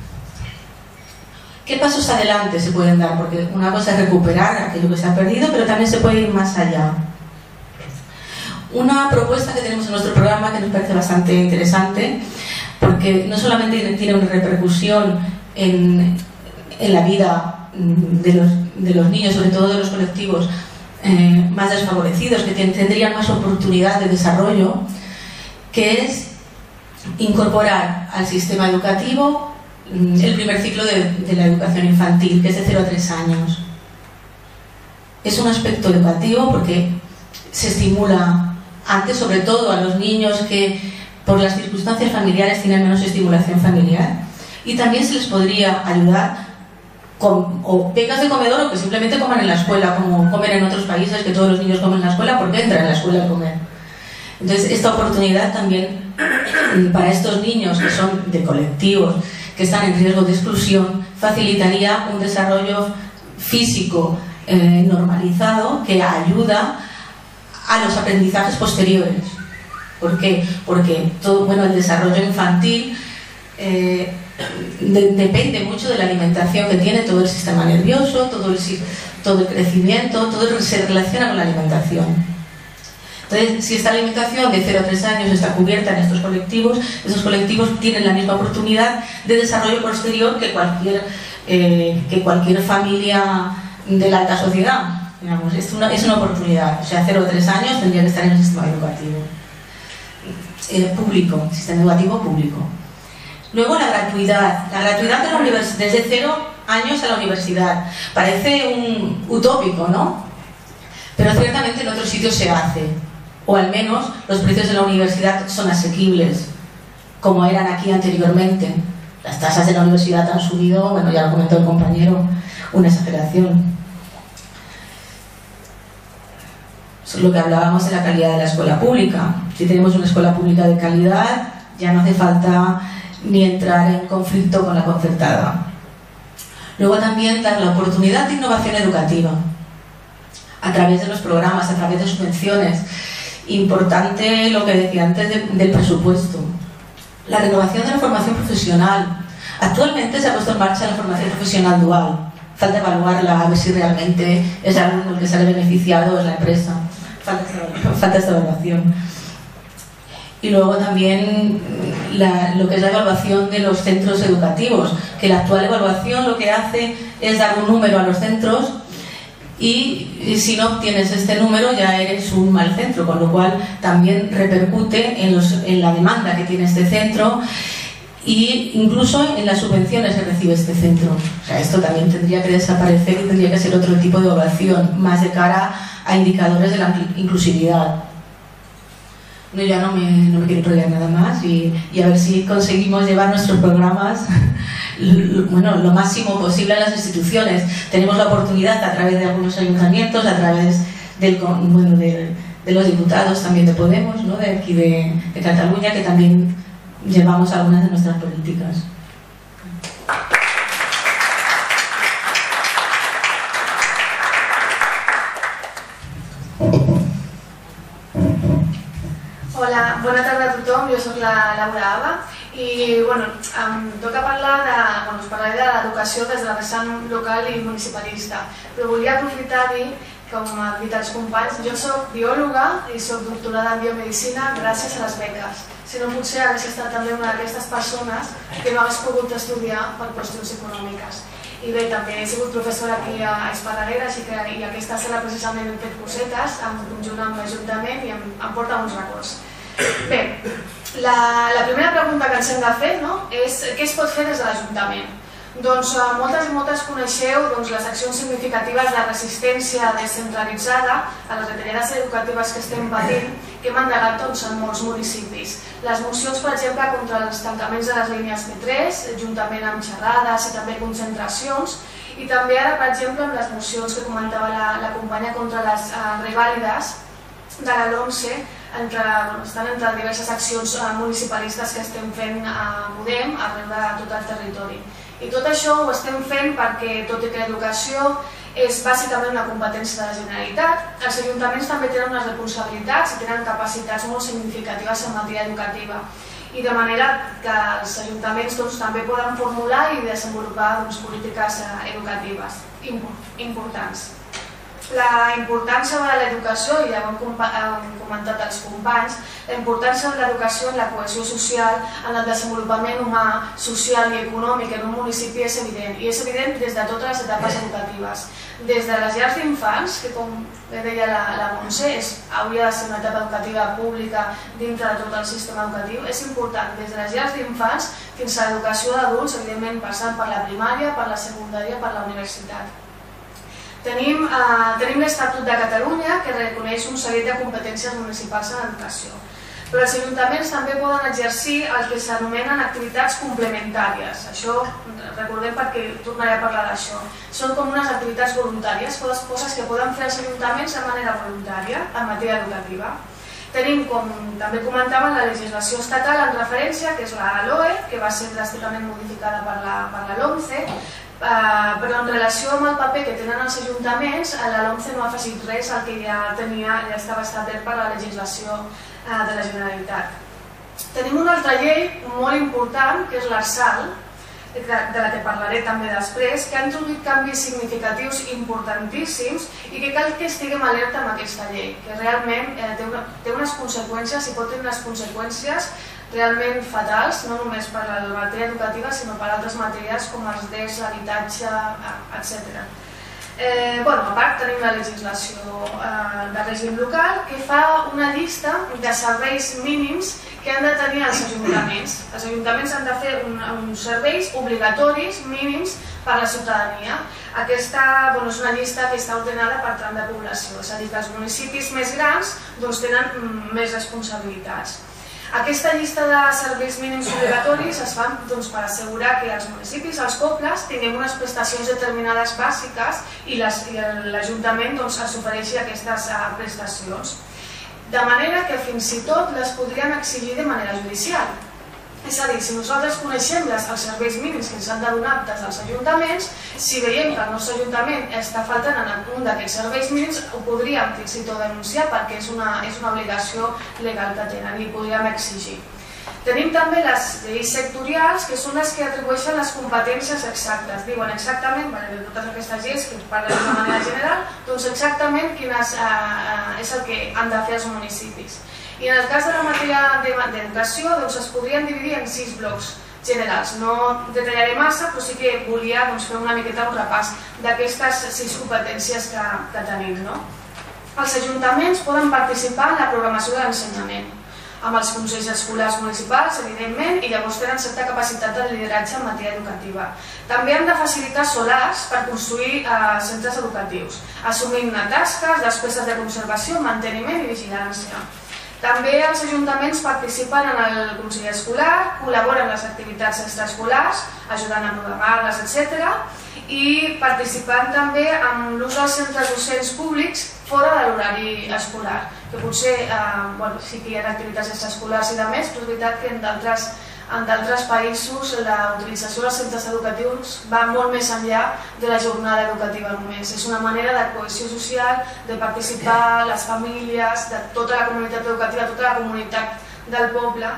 ¿Qué pasos adelante se pueden dar? Porque una cosa es recuperar aquello que se ha perdido, pero también se puede ir más allá. Una propuesta que tenemos en nuestro programa que nos parece bastante interesante, porque no solamente tiene una repercusión en, en la vida de los, de los niños, sobre todo de los colectivos eh, más desfavorecidos, que tendrían más oportunidad de desarrollo, que es incorporar al sistema educativo el primer ciclo de, de la educación infantil, que es de cero a tres años. Es un aspecto educativo porque se estimula antes, sobre todo a los niños que por las circunstancias familiares tienen menos estimulación familiar, y también se les podría ayudar con o becas de comedor, o que simplemente coman en la escuela, como comen en otros países, que todos los niños comen en la escuela porque entran en la escuela a comer. Entonces, esta oportunidad también para estos niños que son de colectivos que están en riesgo de exclusión facilitaría un desarrollo físico eh, normalizado que ayuda a los aprendizajes posteriores. ¿Por qué? Porque todo, bueno, el desarrollo infantil eh, de, depende mucho de la alimentación que tiene todo el sistema nervioso, todo el, todo el crecimiento, todo se relaciona con la alimentación. Entonces, si esta alimentación de cero a tres años está cubierta en estos colectivos, estos colectivos tienen la misma oportunidad de desarrollo posterior que cualquier, eh, que cualquier familia de la alta sociedad. Digamos, es, una, es una oportunidad. O sea, cero a tres años tendría que estar en el sistema educativo eh, público, sistema educativo público. Luego, la gratuidad. La gratuidad de la univers- desde cero años a la universidad. Parece un utópico, ¿no? pero ciertamente en otros sitios se hace, o al menos los precios de la universidad son asequibles, como eran aquí anteriormente. Las tasas de la universidad han subido, bueno, ya lo comentó el compañero, una exageración. Es lo que hablábamos de la calidad de la escuela pública. Si tenemos una escuela pública de calidad, ya no hace falta ni entrar en conflicto con la concertada. Luego también dar la oportunidad de innovación educativa a través de los programas, a través de subvenciones. Importante lo que decía antes de, del presupuesto. La renovación de la formación profesional. Actualmente se ha puesto en marcha la formación profesional dual. Falta evaluarla, a ver si realmente es el alumno el que sale beneficiado o es la empresa. Falta esta, falta esta evaluación. Y luego también la, lo que es la evaluación de los centros educativos, que la actual evaluación lo que hace es dar un número a los centros y, y si no obtienes este número ya eres un mal centro, con lo cual también repercute en, los, en la demanda que tiene este centro e incluso en las subvenciones que recibe este centro. O sea, esto también tendría que desaparecer y tendría que ser otro tipo de evaluación, más de cara a indicadores de la inclusividad. No, ya no me, no me quiero enrollar nada más y, y a ver si conseguimos llevar nuestros programas bueno, lo máximo posible a las instituciones. Tenemos la oportunidad a través de algunos ayuntamientos, a través del, bueno, de, de los diputados también de Podemos, ¿no? De aquí de, de Cataluña, que también llevamos algunas de nuestras políticas. Hola, bona tarda a tothom, jo sóc la Laura Aba i bueno, em toca parlar de, bueno, us parlaré de l'educació des del vessant local i municipalista, però volia aprofitar i dir, com han dit els companys, jo soc biòloga i soc doctorada en biomedicina gràcies a les beques. Si no, potser hagués estat també una d'aquestes persones que no hagués pogut estudiar per qüestions econòmiques. I bé, també he sigut professora aquí a Esparreguera, així que i aquesta sala precisament hem fet cosetes en conjunt amb l'Ajuntament i em, em porta uns records. Bé, la, la primera pregunta que ens hem de fer, no, és què es pot fer des de l'Ajuntament? Doncs moltes i moltes coneixeu doncs, les accions significatives de resistència descentralitzada a les retallades educatives que estem patint que hem endegat doncs, en molts municipis. Les mocions, per exemple, contra els tancaments de les línies P tres, juntament amb xerrades i també concentracions, i també ara, per exemple, amb les mocions que comentava la, la companya contra les uh, revàlides de la LOMCE, entre, bueno, estan entre diverses accions uh, municipalistes que estem fent a Podem arreu de tot el territori. I tot això ho estem fent perquè, tot i que l'educació és bàsicament una competència de la Generalitat, els ajuntaments també tenen unes responsabilitats i tenen capacitats molt significatives en matèria educativa. I de manera que els ajuntaments doncs, també poden formular i desenvolupar doncs, polítiques educatives importants. La importància de l'educació, i ja ho han comentat els companys, la importància de l'educació en la cohesió social, en el desenvolupament humà, social i econòmic en un municipi és evident, i és evident des de totes les etapes educatives. Des de les llars d'infants, que com deia la, la Montse, és, hauria de ser una etapa educativa pública dintre de tot el sistema educatiu, és important des de les llars d'infants fins a l'educació d'adults, evidentment passant per la primària, per la secundària, per la universitat. Tenim, eh, tenim l'Estatut de Catalunya que reconeix un seguit de competències municipals en educació. Però els ajuntaments també poden exercir el que s'anomenen activitats complementàries. Això, recordem perquè tornaré a parlar d'això. Són com unes activitats voluntàries, coses que poden fer els ajuntaments de manera voluntària en matèria educativa. Tenim, com també comentaven, la legislació estatal en referència, que és la LOE, que va ser dràsticament modificada per la, per la LOMCE, Uh, però en relació amb el paper que tenen els ajuntaments, la LOMCE no ha afegit res al que ja, tenia, ja estava establert per la legislació uh, de la Generalitat. Tenim una altra llei molt important, que és l'Arsal, de la que parlaré també després, que ha introduït canvis significatius importantíssims i que cal que estiguem alerta amb aquesta llei, que realment eh, té, una, té unes conseqüències i pot tenir unes conseqüències realment fatals, no només per la matèria educativa, sinó per altres matèries com els drets, l'habitatge, etcètera. Eh, bueno, a part tenim la legislació eh, de règim local que fa una llista de serveis mínims que han de tenir els ajuntaments. Els ajuntaments han de fer un, uns serveis obligatoris mínims per la ciutadania. Aquesta bueno, és una llista que està ordenada per tram de població, és a dir, que els municipis més grans doncs, tenen més responsabilitats. Aquesta llista de serveis mínims obligatoris es fa doncs, per assegurar que els municipis, els pobles, tinguem unes prestacions determinades bàsiques i l'Ajuntament doncs, els ofereixi aquestes uh, prestacions. De manera que fins i tot les podríem exigir de manera judicial. És a dir, si nosaltres coneixem els serveis mínims que ens han de donar des dels ajuntaments, si veiem que el nostre ajuntament està faltant en un d'aquests serveis mínims, ho podríem fins i tot denunciar perquè és una, és una obligació legal que tenen i podríem exigir. Tenim també les lleis sectorials, que són les que atribueixen les competències exactes. Diuen exactament, de totes aquestes lleis que parlen d'una manera general, doncs exactament quin és el que han de fer els municipis. I en el cas de la matèria d'educació es podrien dividir en sis blocs generals. No detallaré massa, però sí que volia fer una miqueta un repàs d'aquestes sis competències que tenim. Els ajuntaments poden participar en la programació de l'ensenyament, amb els consells escolars municipals, evidentment, i llavors tenen certa capacitat de lideratge en matèria educativa. També han de facilitar solars per construir centres educatius, assumint tasques, despeses de conservació, manteniment i vigilància. També els ajuntaments participen en el consell escolar, col·laboren en les activitats extraescolars, ajudant a programar-les, etcètera, i participant també en l'ús dels centres docents públics fora de l'horari escolar, que potser sí que hi ha activitats extraescolars i de més, però és veritat que en d'altres països la utilització dels centres educatius va molt més enllà de la jornada educativa només. És una manera de cohesió social, de participar les famílies, de tota la comunitat educativa, tota la comunitat del poble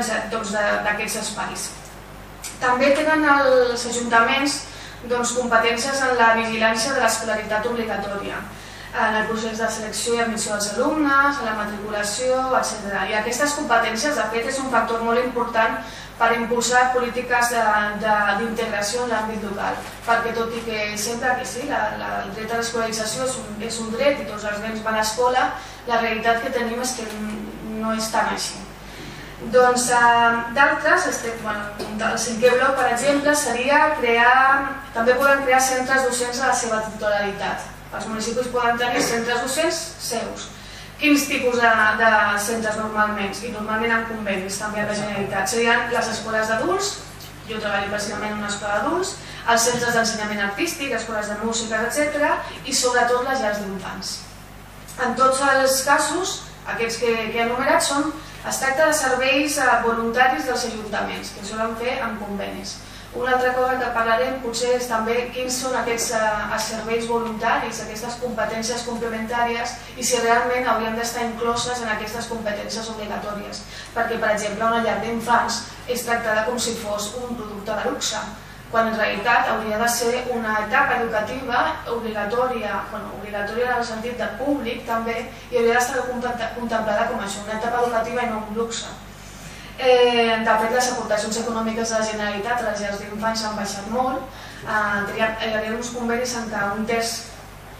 d'aquests espais. També tenen els ajuntaments competències en la vigilància de l'escolaritat obligatòria, en el procés de selecció i admissió dels alumnes, en la matriculació, etcètera. I aquestes competències, de fet, és un factor molt important per impulsar polítiques d'integració en l'àmbit local, perquè tot i que sempre que sí, el dret a l'escolarització és un dret i tots els nens van a l'escola, la realitat que tenim és que no és tan així. Doncs d'altres, el cinquè bloc, per exemple, seria crear, també poden crear centres docents a la seva titularitat. Els municipis poden tenir centres docents seus. Quins tipus de centres normalment? I normalment en convenis també a la Generalitat. Serien les escoles d'adults, jo treballo precisament en una escola d'adults, els centres d'ensenyament artístic, escoles de música, etcètera, i sobretot les llars d'infants. En tots els casos, aquests que he enumerat, es tracta de serveis voluntaris dels ajuntaments, que solen fer en convenis. Una altra cosa que parlarem potser és també quins són aquests serveis voluntaris, aquestes competències complementàries i si realment haurien d'estar incloses en aquestes competències obligatòries. Perquè, per exemple, una llar d'infants és tractada com si fos un producte de luxe, quan en realitat hauria de ser una etapa educativa obligatòria, obligatòria en el sentit de públic també, i hauria d'estar contemplada com això, una etapa educativa i no un luxe. De fet, les aportacions econòmiques de la Generalitat a les llars d'infants han baixat molt. Hi havia uns convenis en què un terç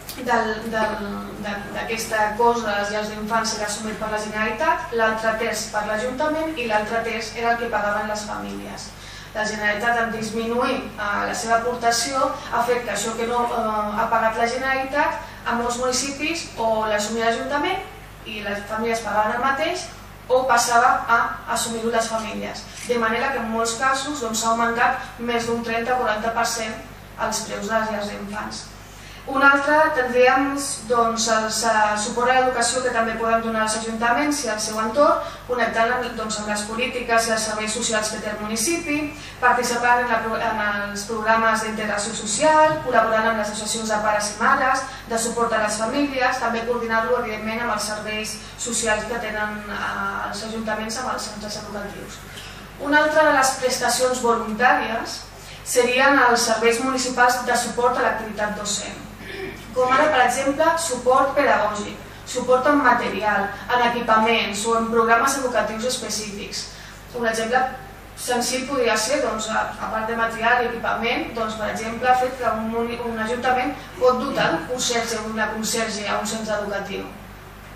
d'aquesta cosa de les llars d'infants era assumit per la Generalitat, l'altre terç per l'Ajuntament i l'altre terç era el que pagaven les famílies. La Generalitat, en disminuir la seva aportació, ha fet que això que no ha pagat la Generalitat, a molts municipis o l'assumia l'Ajuntament i les famílies pagaven el mateix, o passava a assumir-ho les famílies. De manera que en molts casos s'ha augmentat més d'un trenta a quaranta per cent els preus de les llars d'infants. Un altre, tindríem el suport a l'educació que també poden donar els ajuntaments i el seu entorn, connectant amb les polítiques i els serveis socials que té el municipi, participant en els programes d'integració social, col·laborant amb les associacions de pares i mares, de suport a les famílies, també coordinar-lo, evidentment, amb els serveis socials que tenen els ajuntaments amb els centres educatius. Una altra de les prestacions voluntàries serien els serveis municipals de suport a l'activitat docent, com ara, per exemple, suport pedagògic, suport en material, en equipaments o en programes educatius específics. Un exemple senzill podria ser, a part de material i equipament, per exemple, el fet que un ajuntament pot dotar d'un conserge o d'una conserge a un centre educatiu.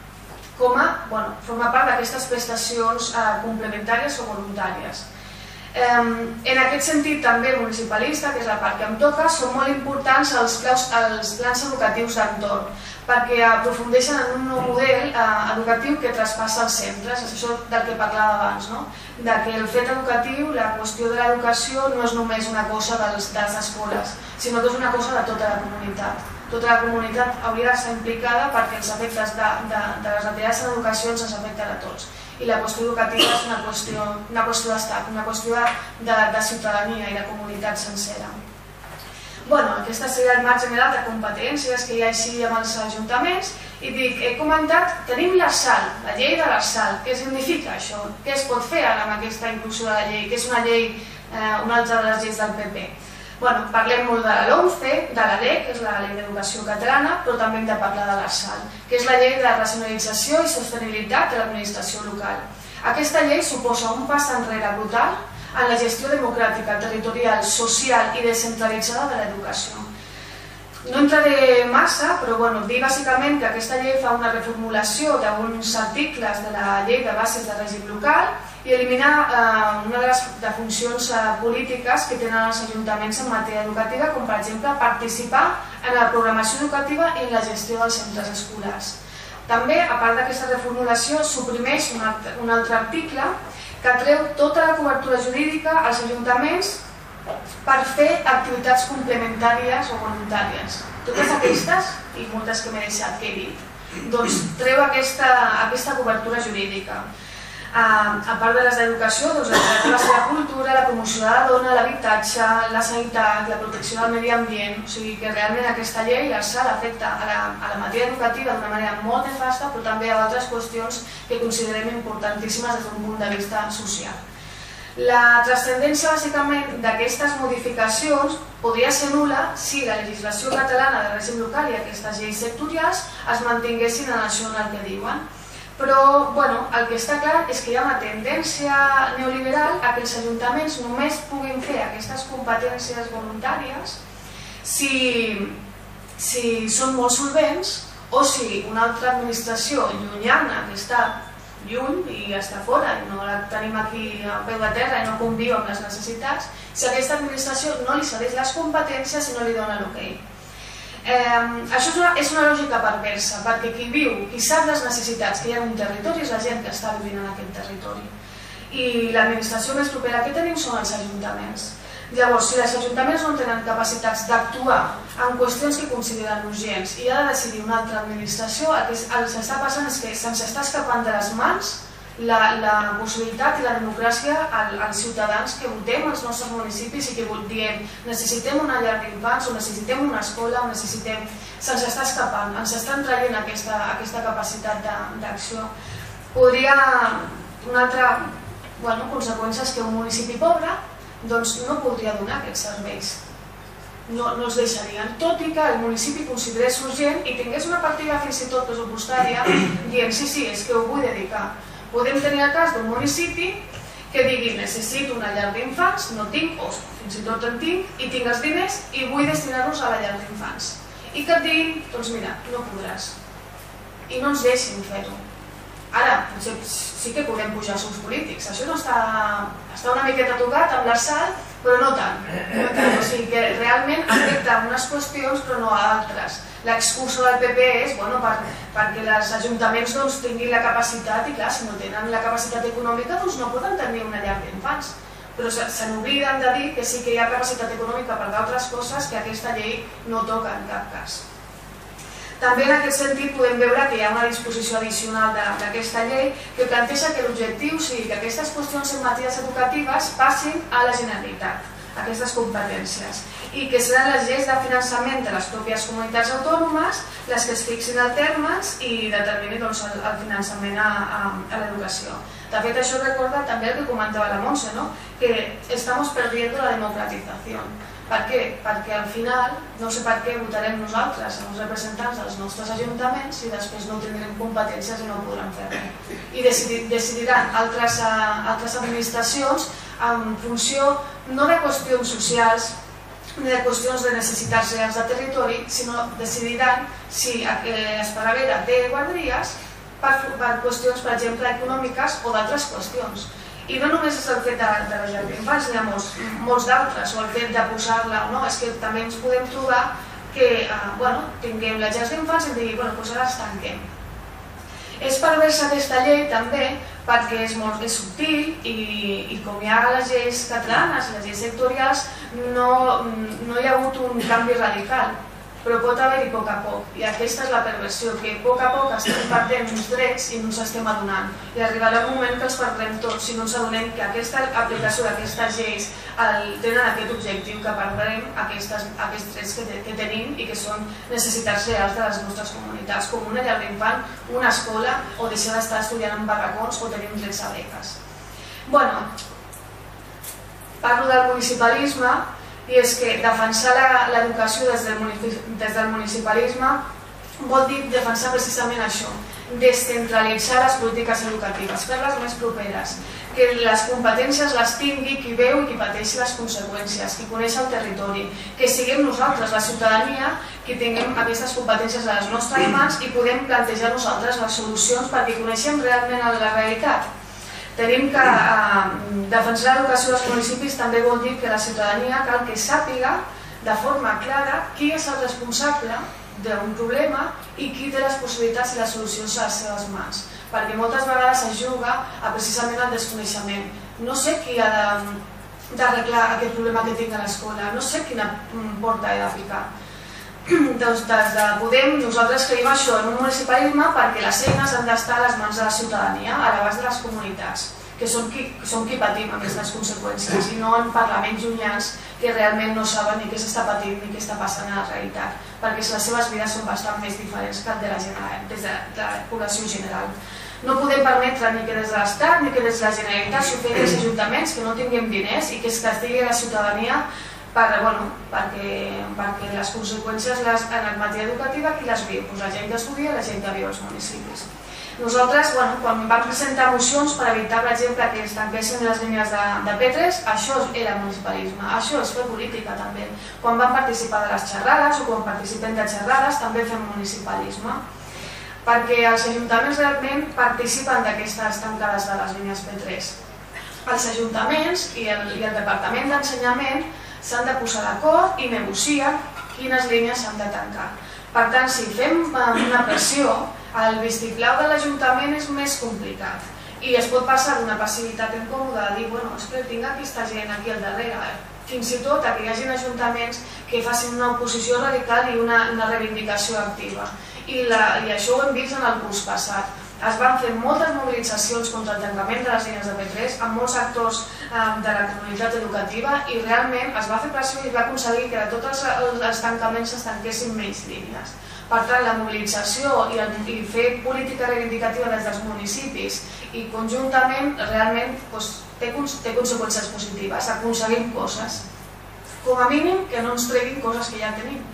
Com a, forma part d'aquestes prestacions complementàries o voluntàries. En aquest sentit, també municipalista, que és la part que em toca, són molt importants els plans educatius d'entorn, perquè aprofundeixen en un nou model educatiu que traspassa els centres, és això del que parlava abans, de que el fet educatiu, la qüestió de l'educació, no és només una cosa de les escoles, sinó que és una cosa de tota la comunitat. Tota la comunitat hauria d'estar implicada perquè els efectes de les retallades en educació ens afecten a tots. I la qüestió educativa és una qüestió d'estat, una qüestió de ciutadania i de comunitat sencera. Bueno, aquesta seria el marc general de competències que hi ha així amb els ajuntaments i dic, he comentat, tenim l'Arsal, la llei de l'Arsal. Què significa això? Què es pot fer ara amb aquesta inclusió de la llei? Que és una llei, una altra de les lleis del P P. Bueno, parlem molt de la LOMCE, de la LEC, que és la Llei d'Educació Catalana, però també hem de parlar de l'Arsal, que és la llei de racionalització i sostenibilitat de l'administració local. Aquesta llei suposa un pas enrere brutal en la gestió democràtica, territorial, social i descentralitzada de l'educació. No entraré massa, però dir bàsicament que aquesta llei fa una reformulació d'uns articles de la llei de bases de règim local i eliminar una de les funcions polítiques que tenen els ajuntaments en matèria educativa, com per exemple participar en la programació educativa i en la gestió dels centres escolars. També, a part d'aquesta reformulació, suprimeix un altre article que treu tota la cobertura jurídica als ajuntaments per fer activitats complementàries o voluntàries. Totes aquestes, i moltes que m'he deixat que he dit, doncs treu aquesta cobertura jurídica. A part de les d'educació, les relatives a la cultura, la promoció de la dona, l'habitatge, la sanitat, la protecció del medi ambient, o sigui que realment aquesta llei, l'Arsal, afecta a la matèria educativa d'una manera molt nefasta, però també a altres qüestions que considerem importantíssimes des d'un punt de vista social. La transcendència bàsicament d'aquestes modificacions podria ser nul·la si la legislació catalana de règim local i aquestes lleis sectorials es mantinguessin en això en el que diuen. Però el que està clar és que hi ha una tendència neoliberal a que els ajuntaments només puguin fer aquestes competències voluntàries si són molt solvents o si una altra administració llunyana que està lluny i està fora i no la tenim aquí a peu de terra i no conviu amb les necessitats, si aquesta administració no li cedeix les competències i no li dona l'ok. Això és una lògica perversa, perquè qui viu, qui sap les necessitats que hi ha en un territori és la gent que està vivint en aquest territori. I l'administració més propera que tenim són els ajuntaments. Llavors, si els ajuntaments no tenen capacitats d'actuar en qüestions que consideren urgents i ha de decidir una altra administració, el que els està passant és que se'ns està escapant de les mans la possibilitat i la democràcia als ciutadans que votem als nostres municipis i que diem necessitem una llar d'infants o necessitem una escola o necessitem... Se'ns està escapant, ens estan traient aquesta capacitat d'acció. Podria... Una altra conseqüència és que un municipi pobre no podria donar aquests serveis. No els deixarien, tot i que el municipi considerés urgent i tingués una partida fins i tot pressupostària dient sí, sí, és que ho vull dedicar. Podem tenir el cas d'un municipi que digui necessito una llar d'infants, no tinc, o fins i tot en tinc, i tinc els diners i vull destinar-los a la llar d'infants. I que et diguin, doncs mira, no podràs. I no ens deixin fer-ho. Ara, potser sí que podem pujar sous polítics. Això no està una miqueta tocat amb l'Arsal, però no tant. O sigui que realment afecta unes qüestions però no a altres. L'excusa del P P és perquè els ajuntaments tinguin la capacitat i clar, si no tenen la capacitat econòmica doncs no poden tenir una llar d'infants. Però se n'obliden de dir que sí que hi ha capacitat econòmica per d'altres coses que aquesta llei no toca en cap cas. També en aquest sentit podem veure que hi ha una disposició addicional d'aquesta llei que planteja que l'objectiu sigui que aquestes qüestions en matèries educatives passin a la Generalitat, aquestes competències, i que seran les lleis de finançament de les pròpies comunitats autònomes les que es fixin els termes i determinin el finançament a l'educació. De fet, això recorda també el que comentava la Montse, que estamos perdiendo la democratització. Per què? Perquè al final, no sé per què votarem nosaltres, els representants dels nostres ajuntaments, i després no tindrem competències i no podrem fer res. I decidiran altres administracions en funció no de qüestions socials ni de qüestions de necessitats reals de territori, sinó decidiran si Esparravera té guarderies per qüestions, per exemple, econòmiques o d'altres qüestions. I no només és el fet de, de la llar d'infants, n'hi ha molts, molts d'altres, o el fet de posar-la o no, és que també ens podem trobar que eh, bueno, tinguem les llars d'infants i digui, bueno, doncs ara es tanquem. És perversa aquesta llei també perquè és molt és subtil i, i com hi ha les lleis catalanes i les lleis sectorials no, no hi ha hagut un canvi radical, però pot haver-hi a poc a poc, i aquesta és la perversió, que a poc a poc estem perdent uns drets i no ens estem adonant, i arribarà un moment que els perdrem tots si no ens adonem que aquesta aplicació d'aquestes lleis el, tenen aquest objectiu, que perdrem aquestes, aquests drets que, que tenim i que són necessitats reals de les nostres comunitats, com una llar d'infant, una escola o deixar d'estar estudiant en barracons o tenir drets a beques. Bueno, parlo del municipalisme, i és que defensar l'educació des, des del municipalisme vol dir defensar precisament això, descentralitzar les polítiques educatives, fer-les més properes, que les competències les tingui qui veu i qui pateixi les conseqüències, qui coneix el territori, que siguem nosaltres, la ciutadania, qui tinguem aquestes competències a les nostres mans i podem plantejar nosaltres les solucions perquè coneixem realment la realitat. Tenim que eh, defensar l'educació dels municipis també vol dir que la ciutadania cal que sàpiga de forma clara qui és el responsable d'un problema i qui té les possibilitats i les solucions a les seves mans, perquè moltes vegades es juga a precisament el desconeixement. No sé qui ha d'arreglar aquest problema que tinc a l'escola, no sé quina porta he de picar. Doncs des de Podem nosaltres creiem això en un municipalisme perquè les eines han d'estar a les mans de la ciutadania, a l'abast de les comunitats, que són qui, són qui patim aquestes conseqüències i no en parlaments llunyans que realment no saben ni què s'està patint ni què està passant a la realitat, perquè les seves vides són bastant més diferents que de la, des de la població general. No podem permetre ni que des de l'Estat ni que des de la Generalitat s'ofegui els ajuntaments, que no tinguem diners i que es castigui la ciutadania per, bueno, perquè, perquè les conseqüències les, en la matèria educativa qui les viu? Pues la gent que estudia i la gent que viu als municipis. Nosaltres, bueno, quan vam presentar mocions per evitar, per exemple, que es tanquessin les línies de, de P tres, això era municipalisme, això és fer política també. Quan vam participar de les xerrades o quan participem de xerrades també fem municipalisme, perquè els ajuntaments realment participen d'aquestes tancades de les línies P tres. Els ajuntaments i el, i el Departament d'Ensenyament s'han de posar d'acord i negociar quines línies s'han de tancar. Per tant, si fem una pressió, el vistiplau de l'Ajuntament és més complicat i es pot passar d'una passivitat incòmoda a dir, bueno, és que tinc aquesta gent aquí al darrere, fins i tot que hi hagi ajuntaments que facin una oposició radical i una, una reivindicació activa. I, la, I això ho hem vist en el curs passat. Es van fer moltes mobilitzacions contra el tancament de les línies de P tres amb molts actors eh, de la comunitat educativa i realment es va fer pressió i es va aconseguir que de tots els, els tancaments es tanquessin menys línies. Per tant, la mobilització i, el, i fer política reivindicativa des dels municipis i conjuntament realment doncs, té, té conseqüències positives, aconseguim coses. Com a mínim que no ens treguin coses que ja tenim.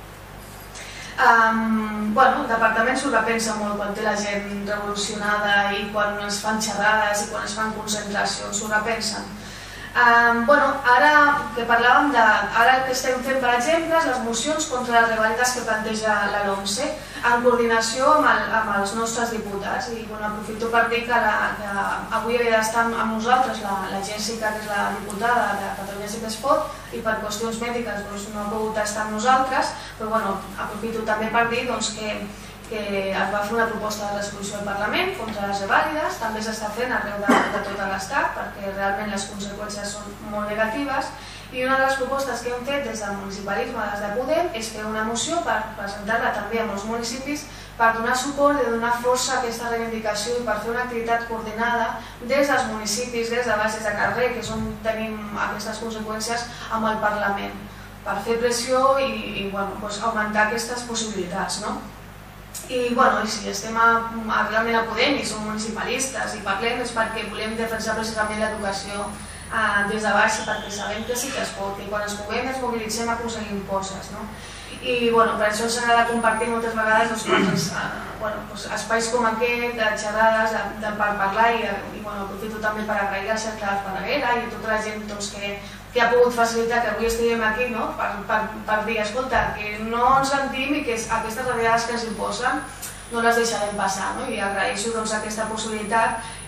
Um, bueno, el departament s'ho repensa molt quan té la gent revolucionada i quan es fan xerrades i quan es fan concentracions, s'ho repensen. Um, bueno, ara que parlàvem de... Ara el que estem fent, per exemple, les mocions contra les revàlides que planteja la LOMSE en coordinació amb, el, amb els nostres diputats. I bueno, aprofito per dir que, la, que avui havia d'estar amb nosaltres la, la Jessica, que és la diputada de Catalunya Sí que es Pot, i per qüestions mèdiques doncs, no ha pogut estar amb nosaltres, però bueno, aprofito també per dir doncs, que que es va fer una proposta de resolució al Parlament contra les revàlides, també s'està fent arreu de, de tot l'Estat perquè realment les conseqüències són molt negatives i una de les propostes que hem fet des del municipalisme, des de Podem, és fer una moció per presentar-la també a molts municipis per donar suport i donar força a aquesta reivindicació i per fer una activitat coordinada des dels municipis, des de bases de carrer, que és on tenim aquestes conseqüències amb el Parlament, per fer pressió i, i bueno, doncs augmentar aquestes possibilitats, no? I bueno, si estem a, a, realment a Podem i som municipalistes i parlem és perquè volem defensar precisament l'educació eh, des de baix perquè sabem que sí que es pot i quan ens puguem ens mobilitzem aconseguim coses, no? I bueno, per això s'ha de compartir moltes vegades doncs, doncs, eh, bueno, doncs, espais com aquest, de xerrades, de, de, per parlar i, i bueno, aprofito també per agrair a Cercle d'Esparreguera i a tota la gent doncs, que que ha pogut facilitar que avui estiguem aquí, no? per, per, per dir, escolta, que no ens sentim i que aquestes realitats que ens imposen no les deixarem passar, no? I agraeixo doncs, aquesta possibilitat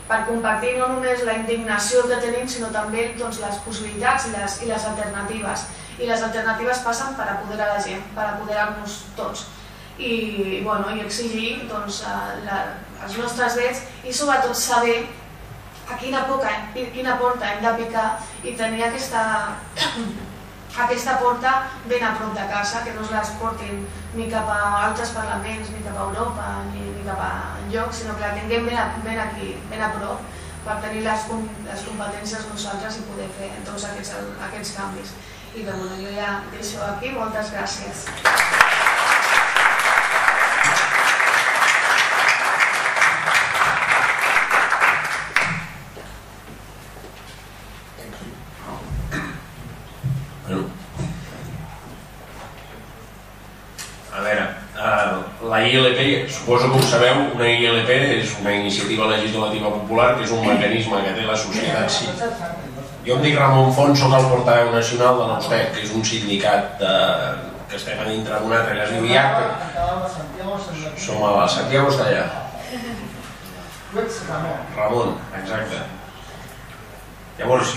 per compartir no només la indignació que tenim, sinó també doncs, les possibilitats i les, i les alternatives. I les alternatives passen per apoderar la gent, per apoderar-nos tots. I, bueno, i exigir doncs, la, els nostres drets i sobretot saber a quina, poca, quina porta hem de picar i tenir aquesta, aquesta porta ben a prop de casa, que no es les portin ni cap a altres parlaments, ni cap a Europa, ni, ni cap a lloc, sinó que la tinguem ben, a, ben aquí, ben a prop, per tenir les, les competències nosaltres i poder fer tots aquests, aquests canvis. I que, bueno, jo ja deixo aquí. Moltes gràcies. A veure, la I L P, suposo que ho sabeu, una I L P és una iniciativa legislativa popular que és un mecanisme que té la societat civil. Jo em dic Ramon Font, soc el portaveu nacional de l'U S T E C, que és un sindicat de... que estem a dintre d'un altre que es diu I A C. Som a la Santiago està allà. Ramon, exacte. Llavors,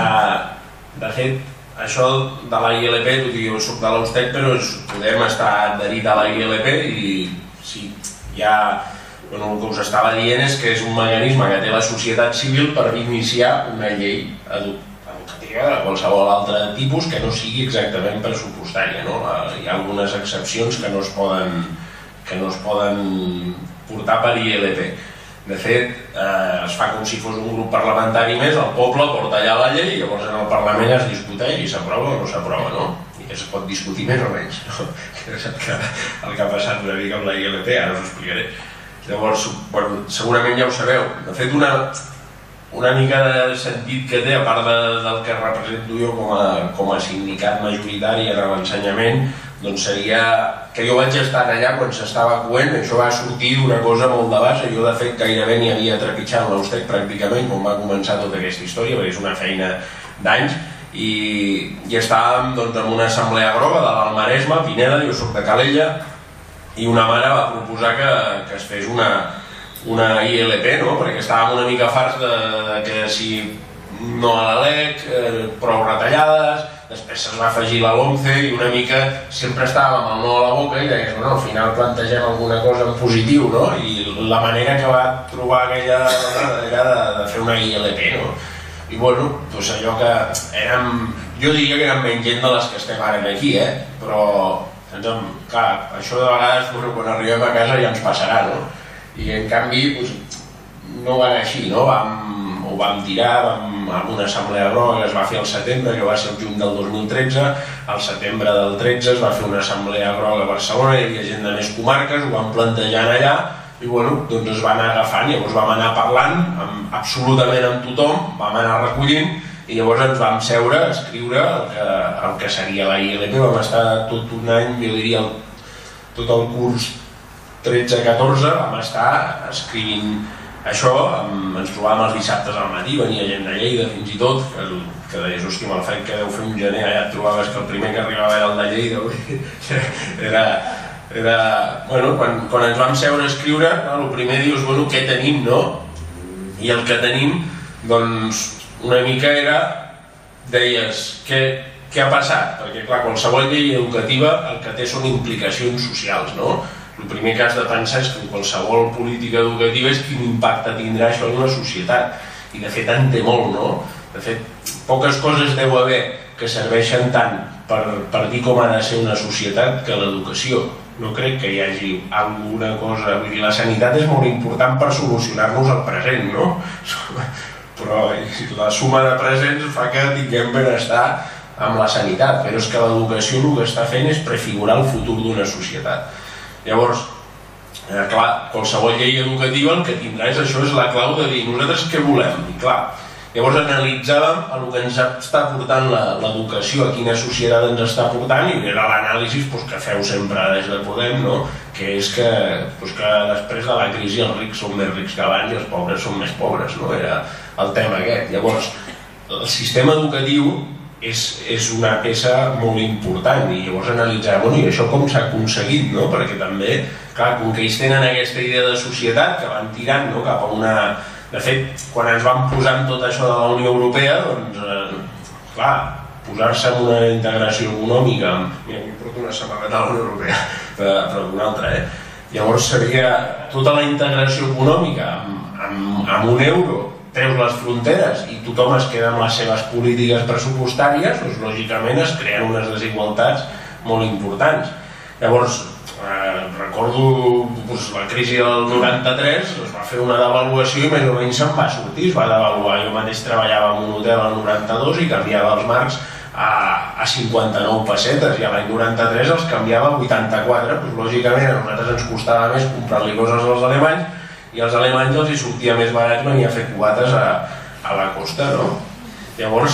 de fet, això de la I L P, tot i que jo soc de l'U S T E C, però podem estar adherit a la I L P i sí, ja... Bueno, el que us estava dient és que és un mecanisme que té la societat civil per iniciar una llei educativa de qualsevol altre tipus que no sigui exactament pressupostària, no? Hi ha algunes excepcions que no es poden, que no es poden portar per I L P. De fet, eh, es fa com si fos un grup parlamentari més, el poble porta allà la llei i llavors en el Parlament es discuteix i s'aprova o no s'aprova, no? I es pot discutir més o menys, no? Que és el que, el que ha passat una mica amb la I L P, ara us ho explicaré. Llavors, bueno, segurament ja ho sabeu. De fet, una, una mica de sentit que té, a part de, del que represento jo com a, com a sindicat majoritari en l'ensenyament, doncs seria que jo vaig estar allà quan s'estava coent, això va sortir d'una cosa molt de base. Jo, de fet, gairebé n'hi havia trepitjant l'U S T E C pràcticament quan va començar tota aquesta història, perquè és una feina d'anys, i, i estàvem doncs, en una assemblea groga de l'Alt Maresme, Pineda, jo soc de Calella, i una mare va proposar que, que es fes una, una I L P, no? Perquè estàvem una mica farts de, de que si no a la LEC, eh, prou retallades, després se'ns va afegir la LOMCE i una mica sempre estàvem amb el no a la boca i deies, bueno, al final plantegem alguna cosa en positiu, no? I la manera que va trobar aquella dona era de, de fer una I L P, no? I bueno, doncs allò que érem, jo diria que érem menys gent de les que estem ara aquí, eh? Però clar, això de vegades bueno, quan arribem a casa ja ens passarà, no? I en canvi doncs, no va anar així, no? Vam, ho vam tirar, vam, amb una assemblea groga que es va fer al setembre, que va ser el juny del dos mil tretze, al setembre del tretze es va fer una assemblea groga a Barcelona, hi havia gent de més comarques, ho vam plantejant allà i bueno, doncs es va anar agafant, llavors vam anar parlant amb, absolutament amb tothom, vam anar recollint i llavors ens vam seure a escriure el que, el que seria la I L P. Vam estar tot un any, jo diria, el, tot el curs tretze catorze, vam estar escrivint això, amb, ens trobàvem els dissabtes al matí, venia gent de Lleida fins i tot, que, que deies, hòstia, el fet que deu fer un gener, allà et trobaves que el primer que arribava era el de Lleida, era... era bueno, quan, quan ens vam seure a escriure, no, el primer dius, bueno, què tenim, no? I el que tenim, doncs, una mica era, deies, què, què ha passat? Perquè, clar, qualsevol llei educativa el que té són implicacions socials, no? El primer que has de pensar és que en qualsevol política educativa és quin impacte tindrà això en la societat. I, de fet, en té molt, no? De fet, poques coses deu haver que serveixen tant per, per dir com ha de ser una societat que l'educació. No crec que hi hagi alguna cosa... Vull dir, la sanitat és molt important per solucionar-nos el present, no? Però la suma de presents fa que tinguem benestar amb la sanitat, però és que l'educació el que està fent és prefigurar el futur d'una societat. Llavors, eh, clar, qualsevol llei educativa el que tindrà és això, és la clau de dir nosaltres què volem, i clar, llavors analitzàvem el que ens està portant l'educació, a quina societat ens està portant, i era l'anàlisi pues, que feu sempre des de Podem, no? Que és que, pues, que després de la crisi els rics són més rics que abans i els pobres són més pobres, no? Era el tema aquest. Llavors, el sistema educatiu és, és una peça molt important i llavors analitzar, bueno, i això com s'ha aconseguit, no? Perquè també, clar, com que ells tenen aquesta idea de societat que van tirant, no? Cap a una De fet, quan ens vam posar en tot això de la Unió Europea, doncs, eh, clar, posar-se en una integració econòmica, mira, m'hi porto una samarreta de la Unió Europea, però d'una altra, eh? Llavors seria tota la integració econòmica amb, amb, amb un euro, treus les fronteres i tothom es queda amb les seves polítiques pressupostàries, doncs lògicament es creen unes desigualtats molt importants. Llavors, eh, recordo doncs, la crisi del noranta-tres, es va fer una devaluació i més o menys se'n va sortir, es va devaluar. Jo mateix treballava en un hotel al noranta-dos i canviava els marcs a, a cinquanta-nou pessetes i a l'any noranta-tres els canviava a vuitanta-quatre, doncs lògicament a nosaltres ens costava més comprar-li coses als alemanys i als alemanys els hi sortia més barat venir a fer cubates a, a la costa, no? Llavors,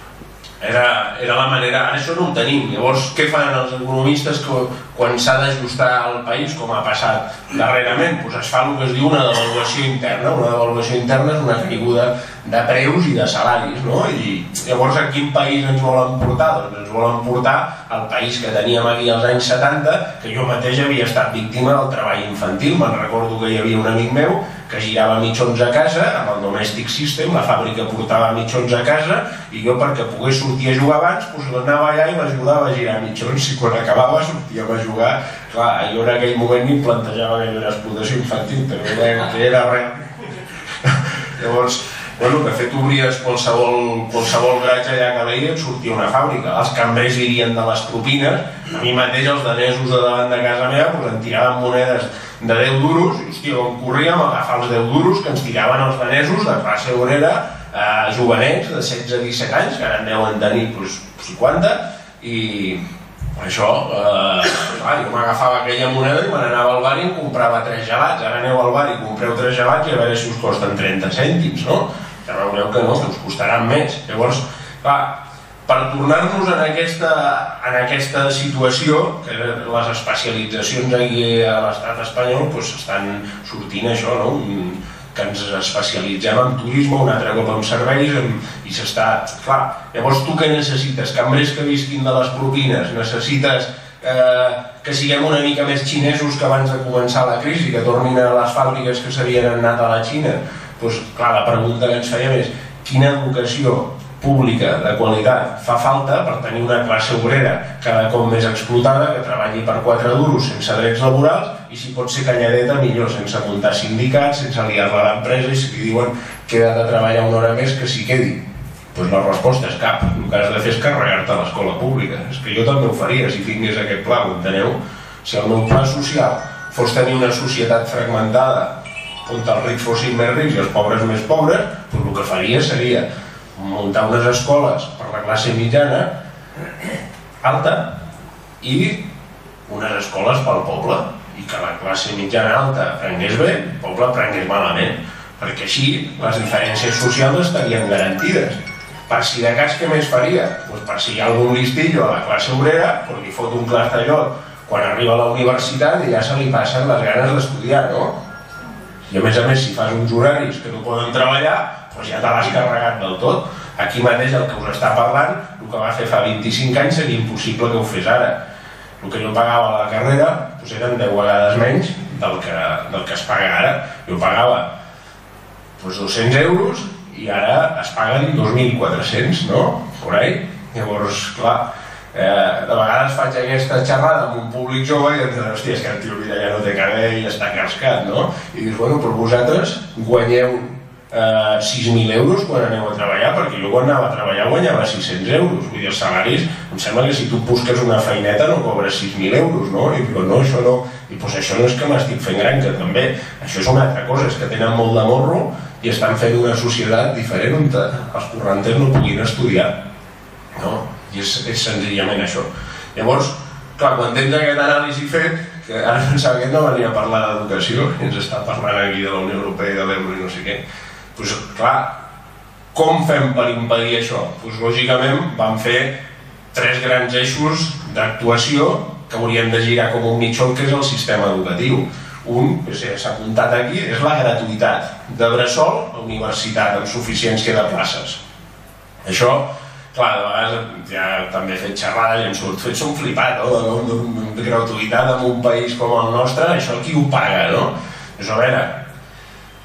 era, era la manera, ara això no ho tenim. Llavors, què fan els economistes que, quan s'ha d'ajustar el país, com ha passat darrerament? Doncs es fa el que es diu una devaluació interna. Una devaluació interna és una caiguda de preus i de salaris, no? I llavors a quin país ens volen portar? Doncs ens volen portar al país que teníem aquí als anys setanta, que jo mateix havia estat víctima del treball infantil. Me'n recordo que hi havia un amic meu que girava mitjons a casa amb el Domestic System, la fàbrica portava mitjons a casa i jo, perquè pogués sortir a jugar abans, doncs anava allà i l'ajudava a girar mitjons i quan acabava sortíem a jugar. Clar, jo en aquell moment ni plantejava que era explotació infantil, però era, que era res. Llavors, bueno, de fet obries qualsevol, qualsevol garatge allà que veia et sortia una fàbrica. Els cambrers dirien de les propines. A mi mateix els danesos de davant de casa meva pues, em tiraven monedes de deu duros i hòstia, on corríem a agafar els deu duros que ens tiraven els danesos de classe obrera, eh, jovenets de setze a disset anys, que ara en deuen tenir pues, cinquanta, i això, eh, clar, jo m'agafava aquella moneda i me n'anava al bar i em comprava tres gelats. Ara aneu al bar i compreu tres gelats i a veure si us costen trenta cèntims, no? Ja veureu que no, que us costaran més. Llavors, clar, per tornar-nos en aquesta, en aquesta situació, que les especialitzacions aquí a l'estat espanyol pues, estan sortint això, no? Que ens especialitzem en turisme, un altre cop en serveis, en, i s'està... Clar, llavors tu què necessites? Cambrers que visquin de les propines, necessites eh, que siguem una mica més xinesos que abans de començar la crisi, que tornin a les fàbriques que s'havien anat a la Xina. Doncs clar, la pregunta que ens fèiem és quina educació pública de qualitat fa falta per tenir una classe obrera cada cop més explotada, que treballi per quatre duros sense drets laborals i si pot ser calladeta millor, sense muntar sindicats, sense liar-la a l'empresa i si li diuen que ha de treballar una hora més que s'hi quedi. Doncs la resposta és cap. El que has de fer és carregar-te a l'escola pública. És que jo també ho faria si tingués aquest pla, ho enteneu? Si el meu pla social fos tenir una societat fragmentada on els rics fossin més rics i els pobres més pobres, doncs el que faria seria muntar unes escoles per la classe mitjana alta i unes escoles pel poble i que la classe mitjana alta aprengués bé, el poble aprengués malament, perquè així les diferències socials estarien garantides. Per si de cas què més faria? Doncs per si hi ha algun listillo a la classe obrera, doncs li fot un clastallot quan arriba a la universitat i ja se li passen les ganes d'estudiar, no? I a més a més, si fas uns horaris que no poden treballar, doncs ja te l'has carregat del tot. Aquí mateix el que us està parlant, el que va fer fa vint-i-cinc anys seria impossible que ho fes ara. El que jo pagava a la carrera doncs eren deu vegades menys del que, del que es paga ara. Jo pagava doncs, dos-cents euros i ara es paguen dos mil quatre-cents, no? Por ahí. Llavors, clar, eh, de vegades faig aquesta xerrada amb un públic jove i em diuen, hòstia, és que el tio Vila ja no té cabell i està cascat, no? I dius, bueno, però vosaltres guanyeu eh, sis mil euros quan aneu a treballar, perquè jo quan anava a treballar guanyava sis-cents euros. Vull dir, els salaris, em sembla que si tu busques una feineta no cobres sis mil euros, no? I dius, no, això no. I doncs això no és que m'estic fent gran, que també, això és una altra cosa, és que tenen molt de morro i estan fent una societat diferent on els correnters no puguin estudiar, no? I és, és senzillament això. Llavors, clar, quan tens aquest anàlisi fet, que ara pensava que no venia a parlar d'educació, i ens està parlant aquí de la Unió Europea i de l'euro i no sé què, doncs clar, com fem per impedir això? Doncs lògicament vam fer tres grans eixos d'actuació que hauríem de girar com un mitjó, que és el sistema educatiu. Un, que s'ha apuntat aquí, és la gratuïtat de bressol a universitat amb suficiència de places. Això, clar, de vegades ja també he fet xerrada i em surt, fet som flipat, no? De gratuïtat en un país com el nostre, això qui ho paga, no? Doncs a veure,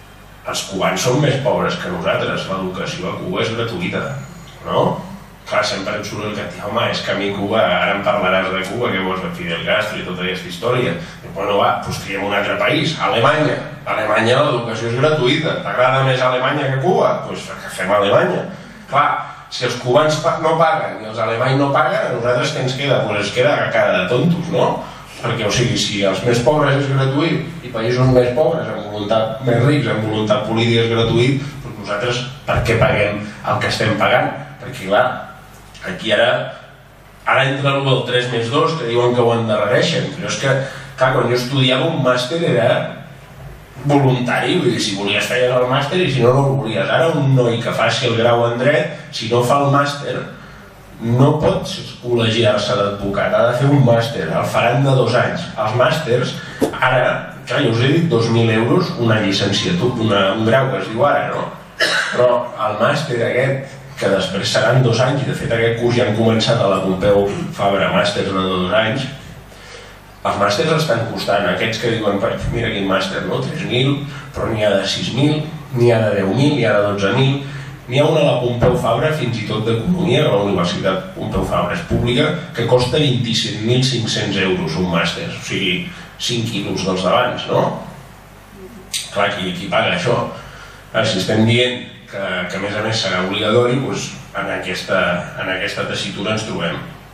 els cubans són més pobres que nosaltres, l'educació a Cuba és gratuïta, no? Clar, sempre em surt el que, home, és que a mi Cuba, ara em parlaràs de Cuba, que vols de Fidel Castro i tota aquesta història. I, bueno, va, doncs triem un altre país, Alemanya. A Alemanya l'educació és gratuïta. T'agrada més Alemanya que Cuba? Doncs fem Alemanya. Clar, si els cubans no paguen i els alemanys no paguen, a nosaltres què ens queda? Doncs ens queda a cara de tontos, no? Perquè, o sigui, si els més pobres és gratuït i països més pobres, amb voluntat més rics, amb voluntat política és gratuït, doncs nosaltres per què paguem el que estem pagant? Perquè, clar, aquí ara, ara entra el del tres més dos, que diuen que ho endarrereixen, però és que, clar, quan jo estudiava un màster era voluntari, vull dir, si volies feies el màster i si no, no el volies. Ara un noi que faci el grau en dret, si no fa el màster, no pot col·legiar-se d'advocat, ha de fer un màster, el faran de dos anys. Els màsters, ara, clar, jo us he dit dos mil euros una llicenciatura, una, un grau que es diu ara, no? Però el màster aquest, que després seran dos anys, i de fet aquest curs ja han començat a la Pompeu Fabra màsters de dos anys, els màsters estan costant, aquests que diuen, mira quin màster, no? tres mil, però n'hi ha de sis mil, n'hi ha de deu mil, n'hi ha de dotze mil, n'hi ha una a la Pompeu Fabra, fins i tot d'Economia, a la Universitat Pompeu Fabra és pública, que costa vint-i-set mil cinc-cents euros un màster, o sigui, cinc quilos dels d'abans, no? Clar, qui, qui paga això? Ara, si estem dient que, que a més a més serà obligatori, doncs en aquesta, en aquesta tessitura ens trobem.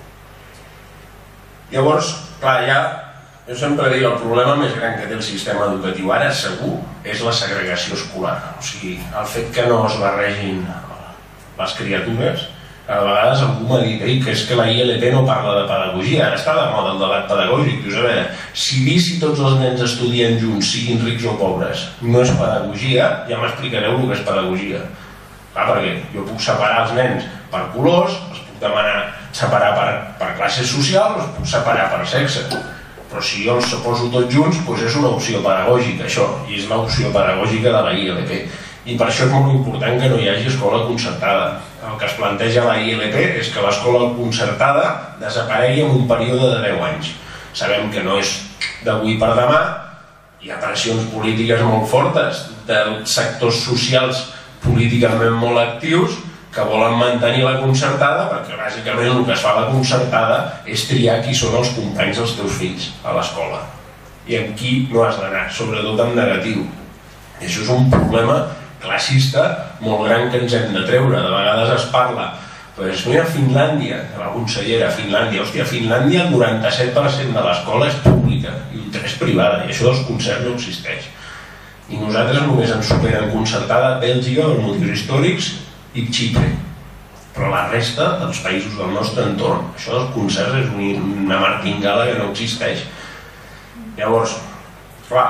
Llavors, clar, ja, jo sempre dic, el problema més gran que té el sistema educatiu ara, segur, és la segregació escolar. O sigui, el fet que no es barregin les criatures, a vegades algú m'ha dit que és que la I L P no parla de pedagogia, ara està de moda el debat pedagògic. Dius, a veure, si dir si tots els nens estudien junts, siguin rics o pobres, no és pedagogia, ja m'explicareu el que és pedagogia. Clar, perquè jo puc separar els nens per colors, els puc demanar separar per, per classes socials, els puc separar per sexe. Però si jo els poso tots junts, doncs és una opció pedagògica, això, i és l'opció pedagògica de la I L P. I per això és molt important que no hi hagi escola concertada. El que es planteja a la I L P és que l'escola concertada desaparegui en un període de deu anys. Sabem que no és d'avui per demà, hi ha pressions polítiques molt fortes de sectors socials políticament molt actius que volen mantenir la concertada perquè bàsicament el que es fa a la concertada és triar qui són els companys dels teus fills a l'escola i amb qui no has d'anar, sobretot en negatiu. I això és un problema classista molt gran que ens hem de treure. De vegades es parla, doncs mira Finlàndia, la consellera, Finlàndia, hòstia, Finlàndia el noranta-set per cent de l'escola és pública i un tres privada, i això dels concerts no existeix. I nosaltres només ens superen concertada Bèlgica per motius històrics i Xipre, però la resta dels països del nostre entorn, això dels concerts és una martingala que no existeix. Llavors, clar,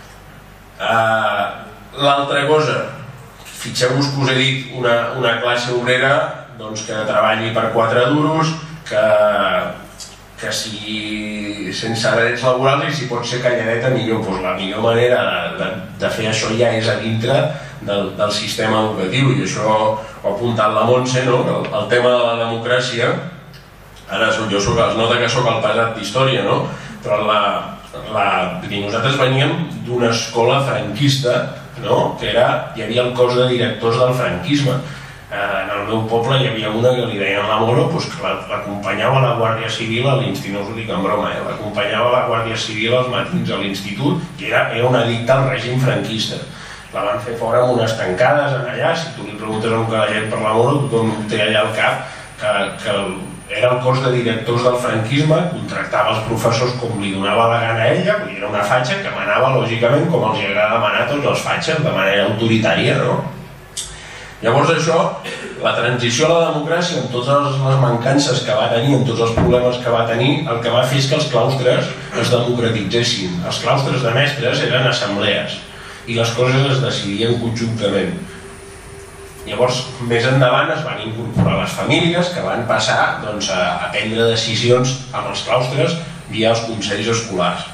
eh, l'altra cosa, fixeu-vos que us he dit una, una classe obrera doncs, que treballi per quatre duros, que, que sigui sense drets laborals i si pot ser calladeta millor. Pues la millor manera de, de, de fer això ja és a dintre del, del sistema educatiu, i això ho ha apuntat la Montse, no? el, el tema de la democràcia. Ara jo soc, es nota que sóc el pesat d'història, no? Però la, la, nosaltres veníem d'una escola franquista, no? Que era, hi havia el cos de directors del franquisme. En el meu poble hi havia una que li deien la Moro, doncs, que l'acompanyava la Guàrdia Civil a l'institut, no us ho dic en broma, eh? l'acompanyava la Guàrdia Civil als matins a l'institut, i era, era una addicta al règim franquista. La van fer fora amb unes tancades en allà, si tu li preguntes a un cavaller per la Moro, tothom té allà al cap que, que era el cos de directors del franquisme, contractava els professors com li donava la gana a ella, perquè era una fatxa que manava lògicament com els agrada manar tots els fatxes, de manera autoritària, no? Llavors això, la transició a la democràcia, amb totes les mancances que va tenir, amb tots els problemes que va tenir, el que va fer és que els claustres es democratitzessin. Els claustres de mestres eren assemblees i les coses es decidien conjuntament. Llavors, més endavant es van incorporar les famílies que van passar doncs, a, a prendre decisions amb els claustres via els consells escolars.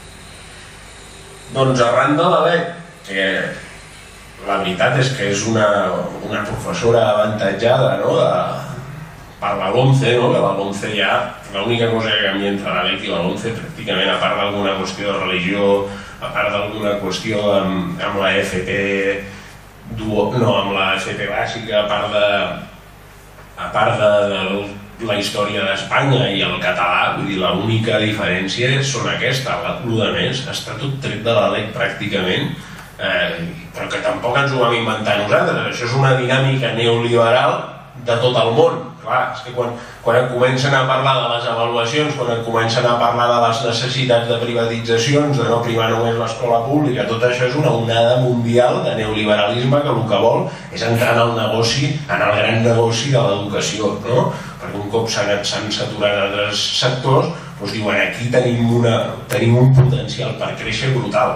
Doncs arran de la lec, que la veritat és que és una, una professora avantatjada, no? de, per la LOMCE, no? que la LOMCE ja, l'única cosa que canvia entre la lec i la LOMCE pràcticament, a part d'alguna qüestió de religió, a part d'alguna qüestió amb, amb la F P no amb la F P bàsica, a part de, a part de, de la història d'Espanya i el català, vull dir, l'única diferència són aquesta, el de més està tot tret de la lec pràcticament, eh, però que tampoc ens ho vam inventar nosaltres, això és una dinàmica neoliberal de tot el món. Clar, és que quan, quan comencen a parlar de les avaluacions, quan comencen a parlar de les necessitats de privatitzacions, de no primar només l'escola pública, tot això és una onada mundial de neoliberalisme que el que vol és entrar en el negoci, en el gran negoci de l'educació, no? Perquè un cop s'han saturat altres sectors, doncs diuen aquí tenim, una, tenim un potencial per créixer brutal.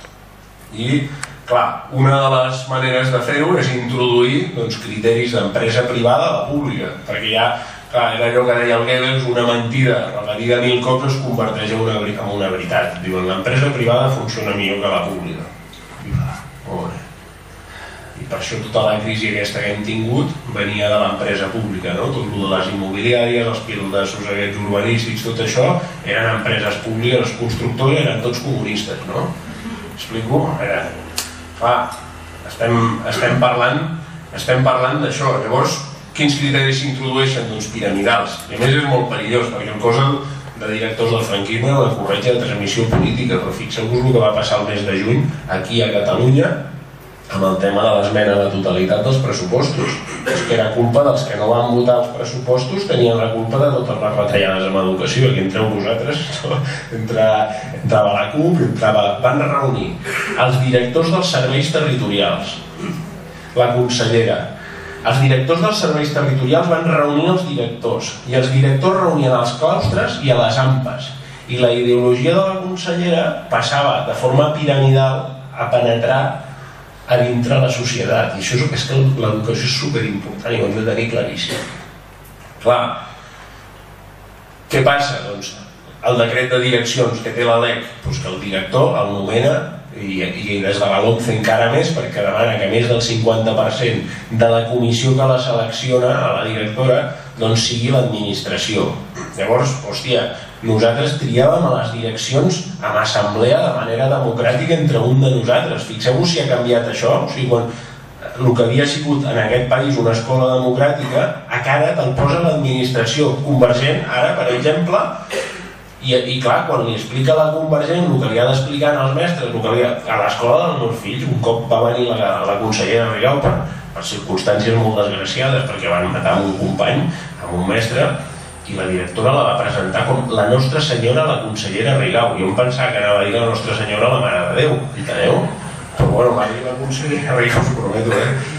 I clar, una de les maneres de fer-ho és introduir doncs, criteris d'empresa privada a la pública, perquè ja, clar, era allò que deia el Goebbels, una mentida repetida mil cops es converteix en una, en una veritat. Diuen, l'empresa privada funciona millor que la pública. I clar, molt bé. I per això tota la crisi aquesta que hem tingut venia de l'empresa pública, no? Tot el de les immobiliàries, els pilotassos aquests urbanístics, tot això, eren empreses públiques, els constructors eren tots comunistes, no? Explico? Era... Clar, estem, estem parlant estem parlant d'això. Llavors, quins criteris s'introdueixen? Doncs piramidals. I a més és molt perillós, perquè el cos de directors del franquisme era la corretja de transmissió política, però fixeu-vos el que va passar el mes de juny aquí a Catalunya amb el tema de l'esmena a la totalitat dels pressupostos. És que era culpa dels que no van votar els pressupostos, tenien la culpa de totes les retallades en educació. Aquí entreu vosaltres, entrava, entrava la CUP, entrava... van reunir els directors dels serveis territorials, la consellera, els directors dels serveis territorials van reunir els directors i els directors reunien els claustres i a les AMPAs, i la ideologia de la consellera passava de forma piramidal a penetrar a dintre la societat, i això és que l'educació és superimportant i ho hem de tenir claríssim. Clar, què passa? Doncs el decret de direccions que té la lec, doncs que el director el nomena, i, i des de la LOMCE encara més, perquè demana que més del cinquanta per cent de la comissió que la selecciona a la directora doncs sigui l'administració. Llavors, hòstia, nosaltres triàvem a les direccions amb assemblea de manera democràtica entre un de nosaltres. Fixeu-vos si ha canviat això. O sigui, quan el que havia sigut en aquest país una escola democràtica, a cara te'l posa l'administració convergent, ara, per exemple, i, i clar, quan li explica la convergent el que li ha d'explicar als mestres, el que li ha... a l'escola dels meus fills, un cop va venir la, la consellera Rigau per, per circumstàncies molt desgraciades, perquè van matar un company, amb un mestre, i la directora la va presentar com la Nostra Senyora, la consellera Rigau. Jo em pensava que anava a dir la Nostra Senyora, la Mare de Déu, enteneu? Però bueno, va dir la consellera Rigau, us prometo,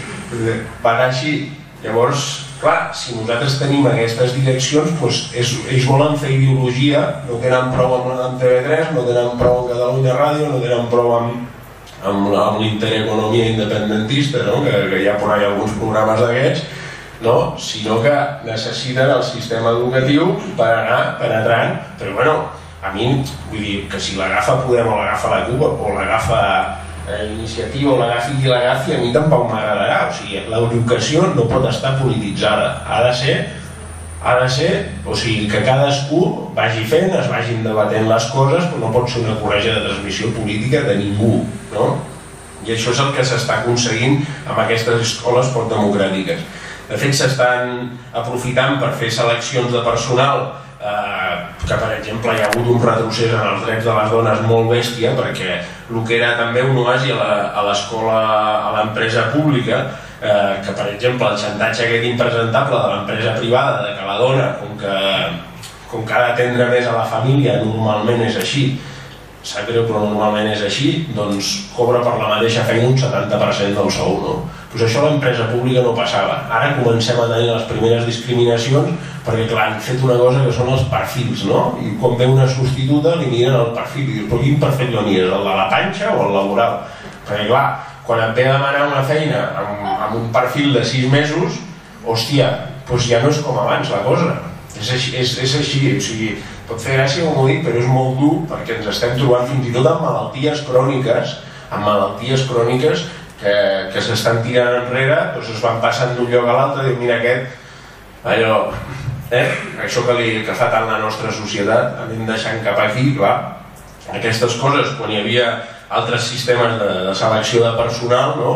eh? Va anar així. Llavors, clar, si nosaltres tenim aquestes direccions, doncs és, ells volen fer ideologia, no tenen prou amb, amb T V tres, no tenen prou amb Catalunya Ràdio, no tenen prou amb, amb, amb l'Intereconomia independentista, no? que, que hi ha por ahí alguns programes d'aquests, no? Sinó que necessiten el sistema educatiu per anar penetrant, però bueno, a mi, vull dir, que si l'agafa Podem o l'agafa la CUP o l'agafa Iniciativa o l'agafi qui l'agafi, a mi tampoc m'agradarà. O sigui, l'educació no pot estar polititzada, ha de ser ha de ser, o sigui, que cadascú vagi fent, es vagin debatent les coses, però no pot ser una corretja de transmissió política de ningú, no? I això és el que s'està aconseguint amb aquestes escoles poc democràtiques. De fet, s'estan aprofitant per fer seleccions de personal eh, que, per exemple, hi ha hagut un retrocés en els drets de les dones molt bèstia, perquè el que era també un oasi a l'escola, a l'empresa pública, eh, que, per exemple, el xantatge aquest impresentable de l'empresa privada, de que la dona, com que, com que ha d'atendre més a la família, normalment és així, sap greu, però normalment és així, doncs cobra per la mateixa feina un setanta per cent del sou, no? Doncs això a l'empresa pública no passava. Ara comencem a tenir les primeres discriminacions perquè, clar, han fet una cosa que són els perfils, no? I quan ve una substituta li miren el perfil i dius, però quin perfil no mires, el de la panxa o el laboral? Perquè, clar, quan et ve a demanar una feina amb, amb un perfil de sis mesos, hòstia, doncs ja no és com abans la cosa. És així, és, és així, o sigui, pot fer gràcia com ho dic, però és molt dur perquè ens estem trobant fins i tot amb malalties cròniques, amb malalties cròniques que, que s'estan tirant enrere, doncs es van passant d'un lloc a l'altre i diuen, mira aquest, allò, eh? Això que, li, que fa tant la nostra societat, anem deixant cap aquí, clar, aquestes coses, quan hi havia altres sistemes de, de selecció de personal, no?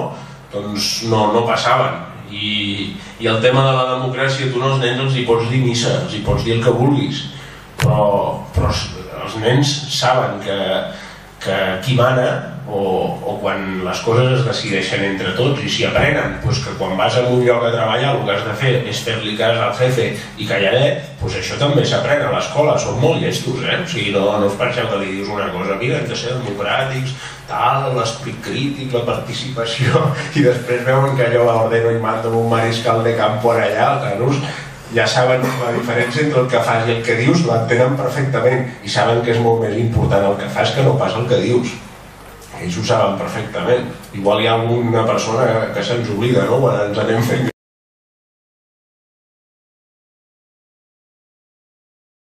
doncs no, no passaven. I, I el tema de la democràcia, tu no als nens els hi pots dir missa, els hi pots dir el que vulguis, però, però els nens saben que, que qui mana o, o quan les coses es decideixen entre tots, i si aprenen doncs que quan vas a un lloc a treballar el que has de fer és fer-li cas al jefe i calladet, doncs això també s'aprèn a l'escola, són molt llestos, eh? O sigui, no, no us penseu que li dius una cosa, mira, hem de ser democràtics, tal, l'esperit crític, la participació, i després veuen que allò l'ordeno i mando un mariscal de campo allà, els nanos ja saben la diferència entre el que fas i el que dius, l'entenen perfectament i saben que és molt més important el que fas que no pas el que dius. Ells ho saben perfectament. Igual hi ha alguna persona que se'ns oblida, no?, quan ens anem fent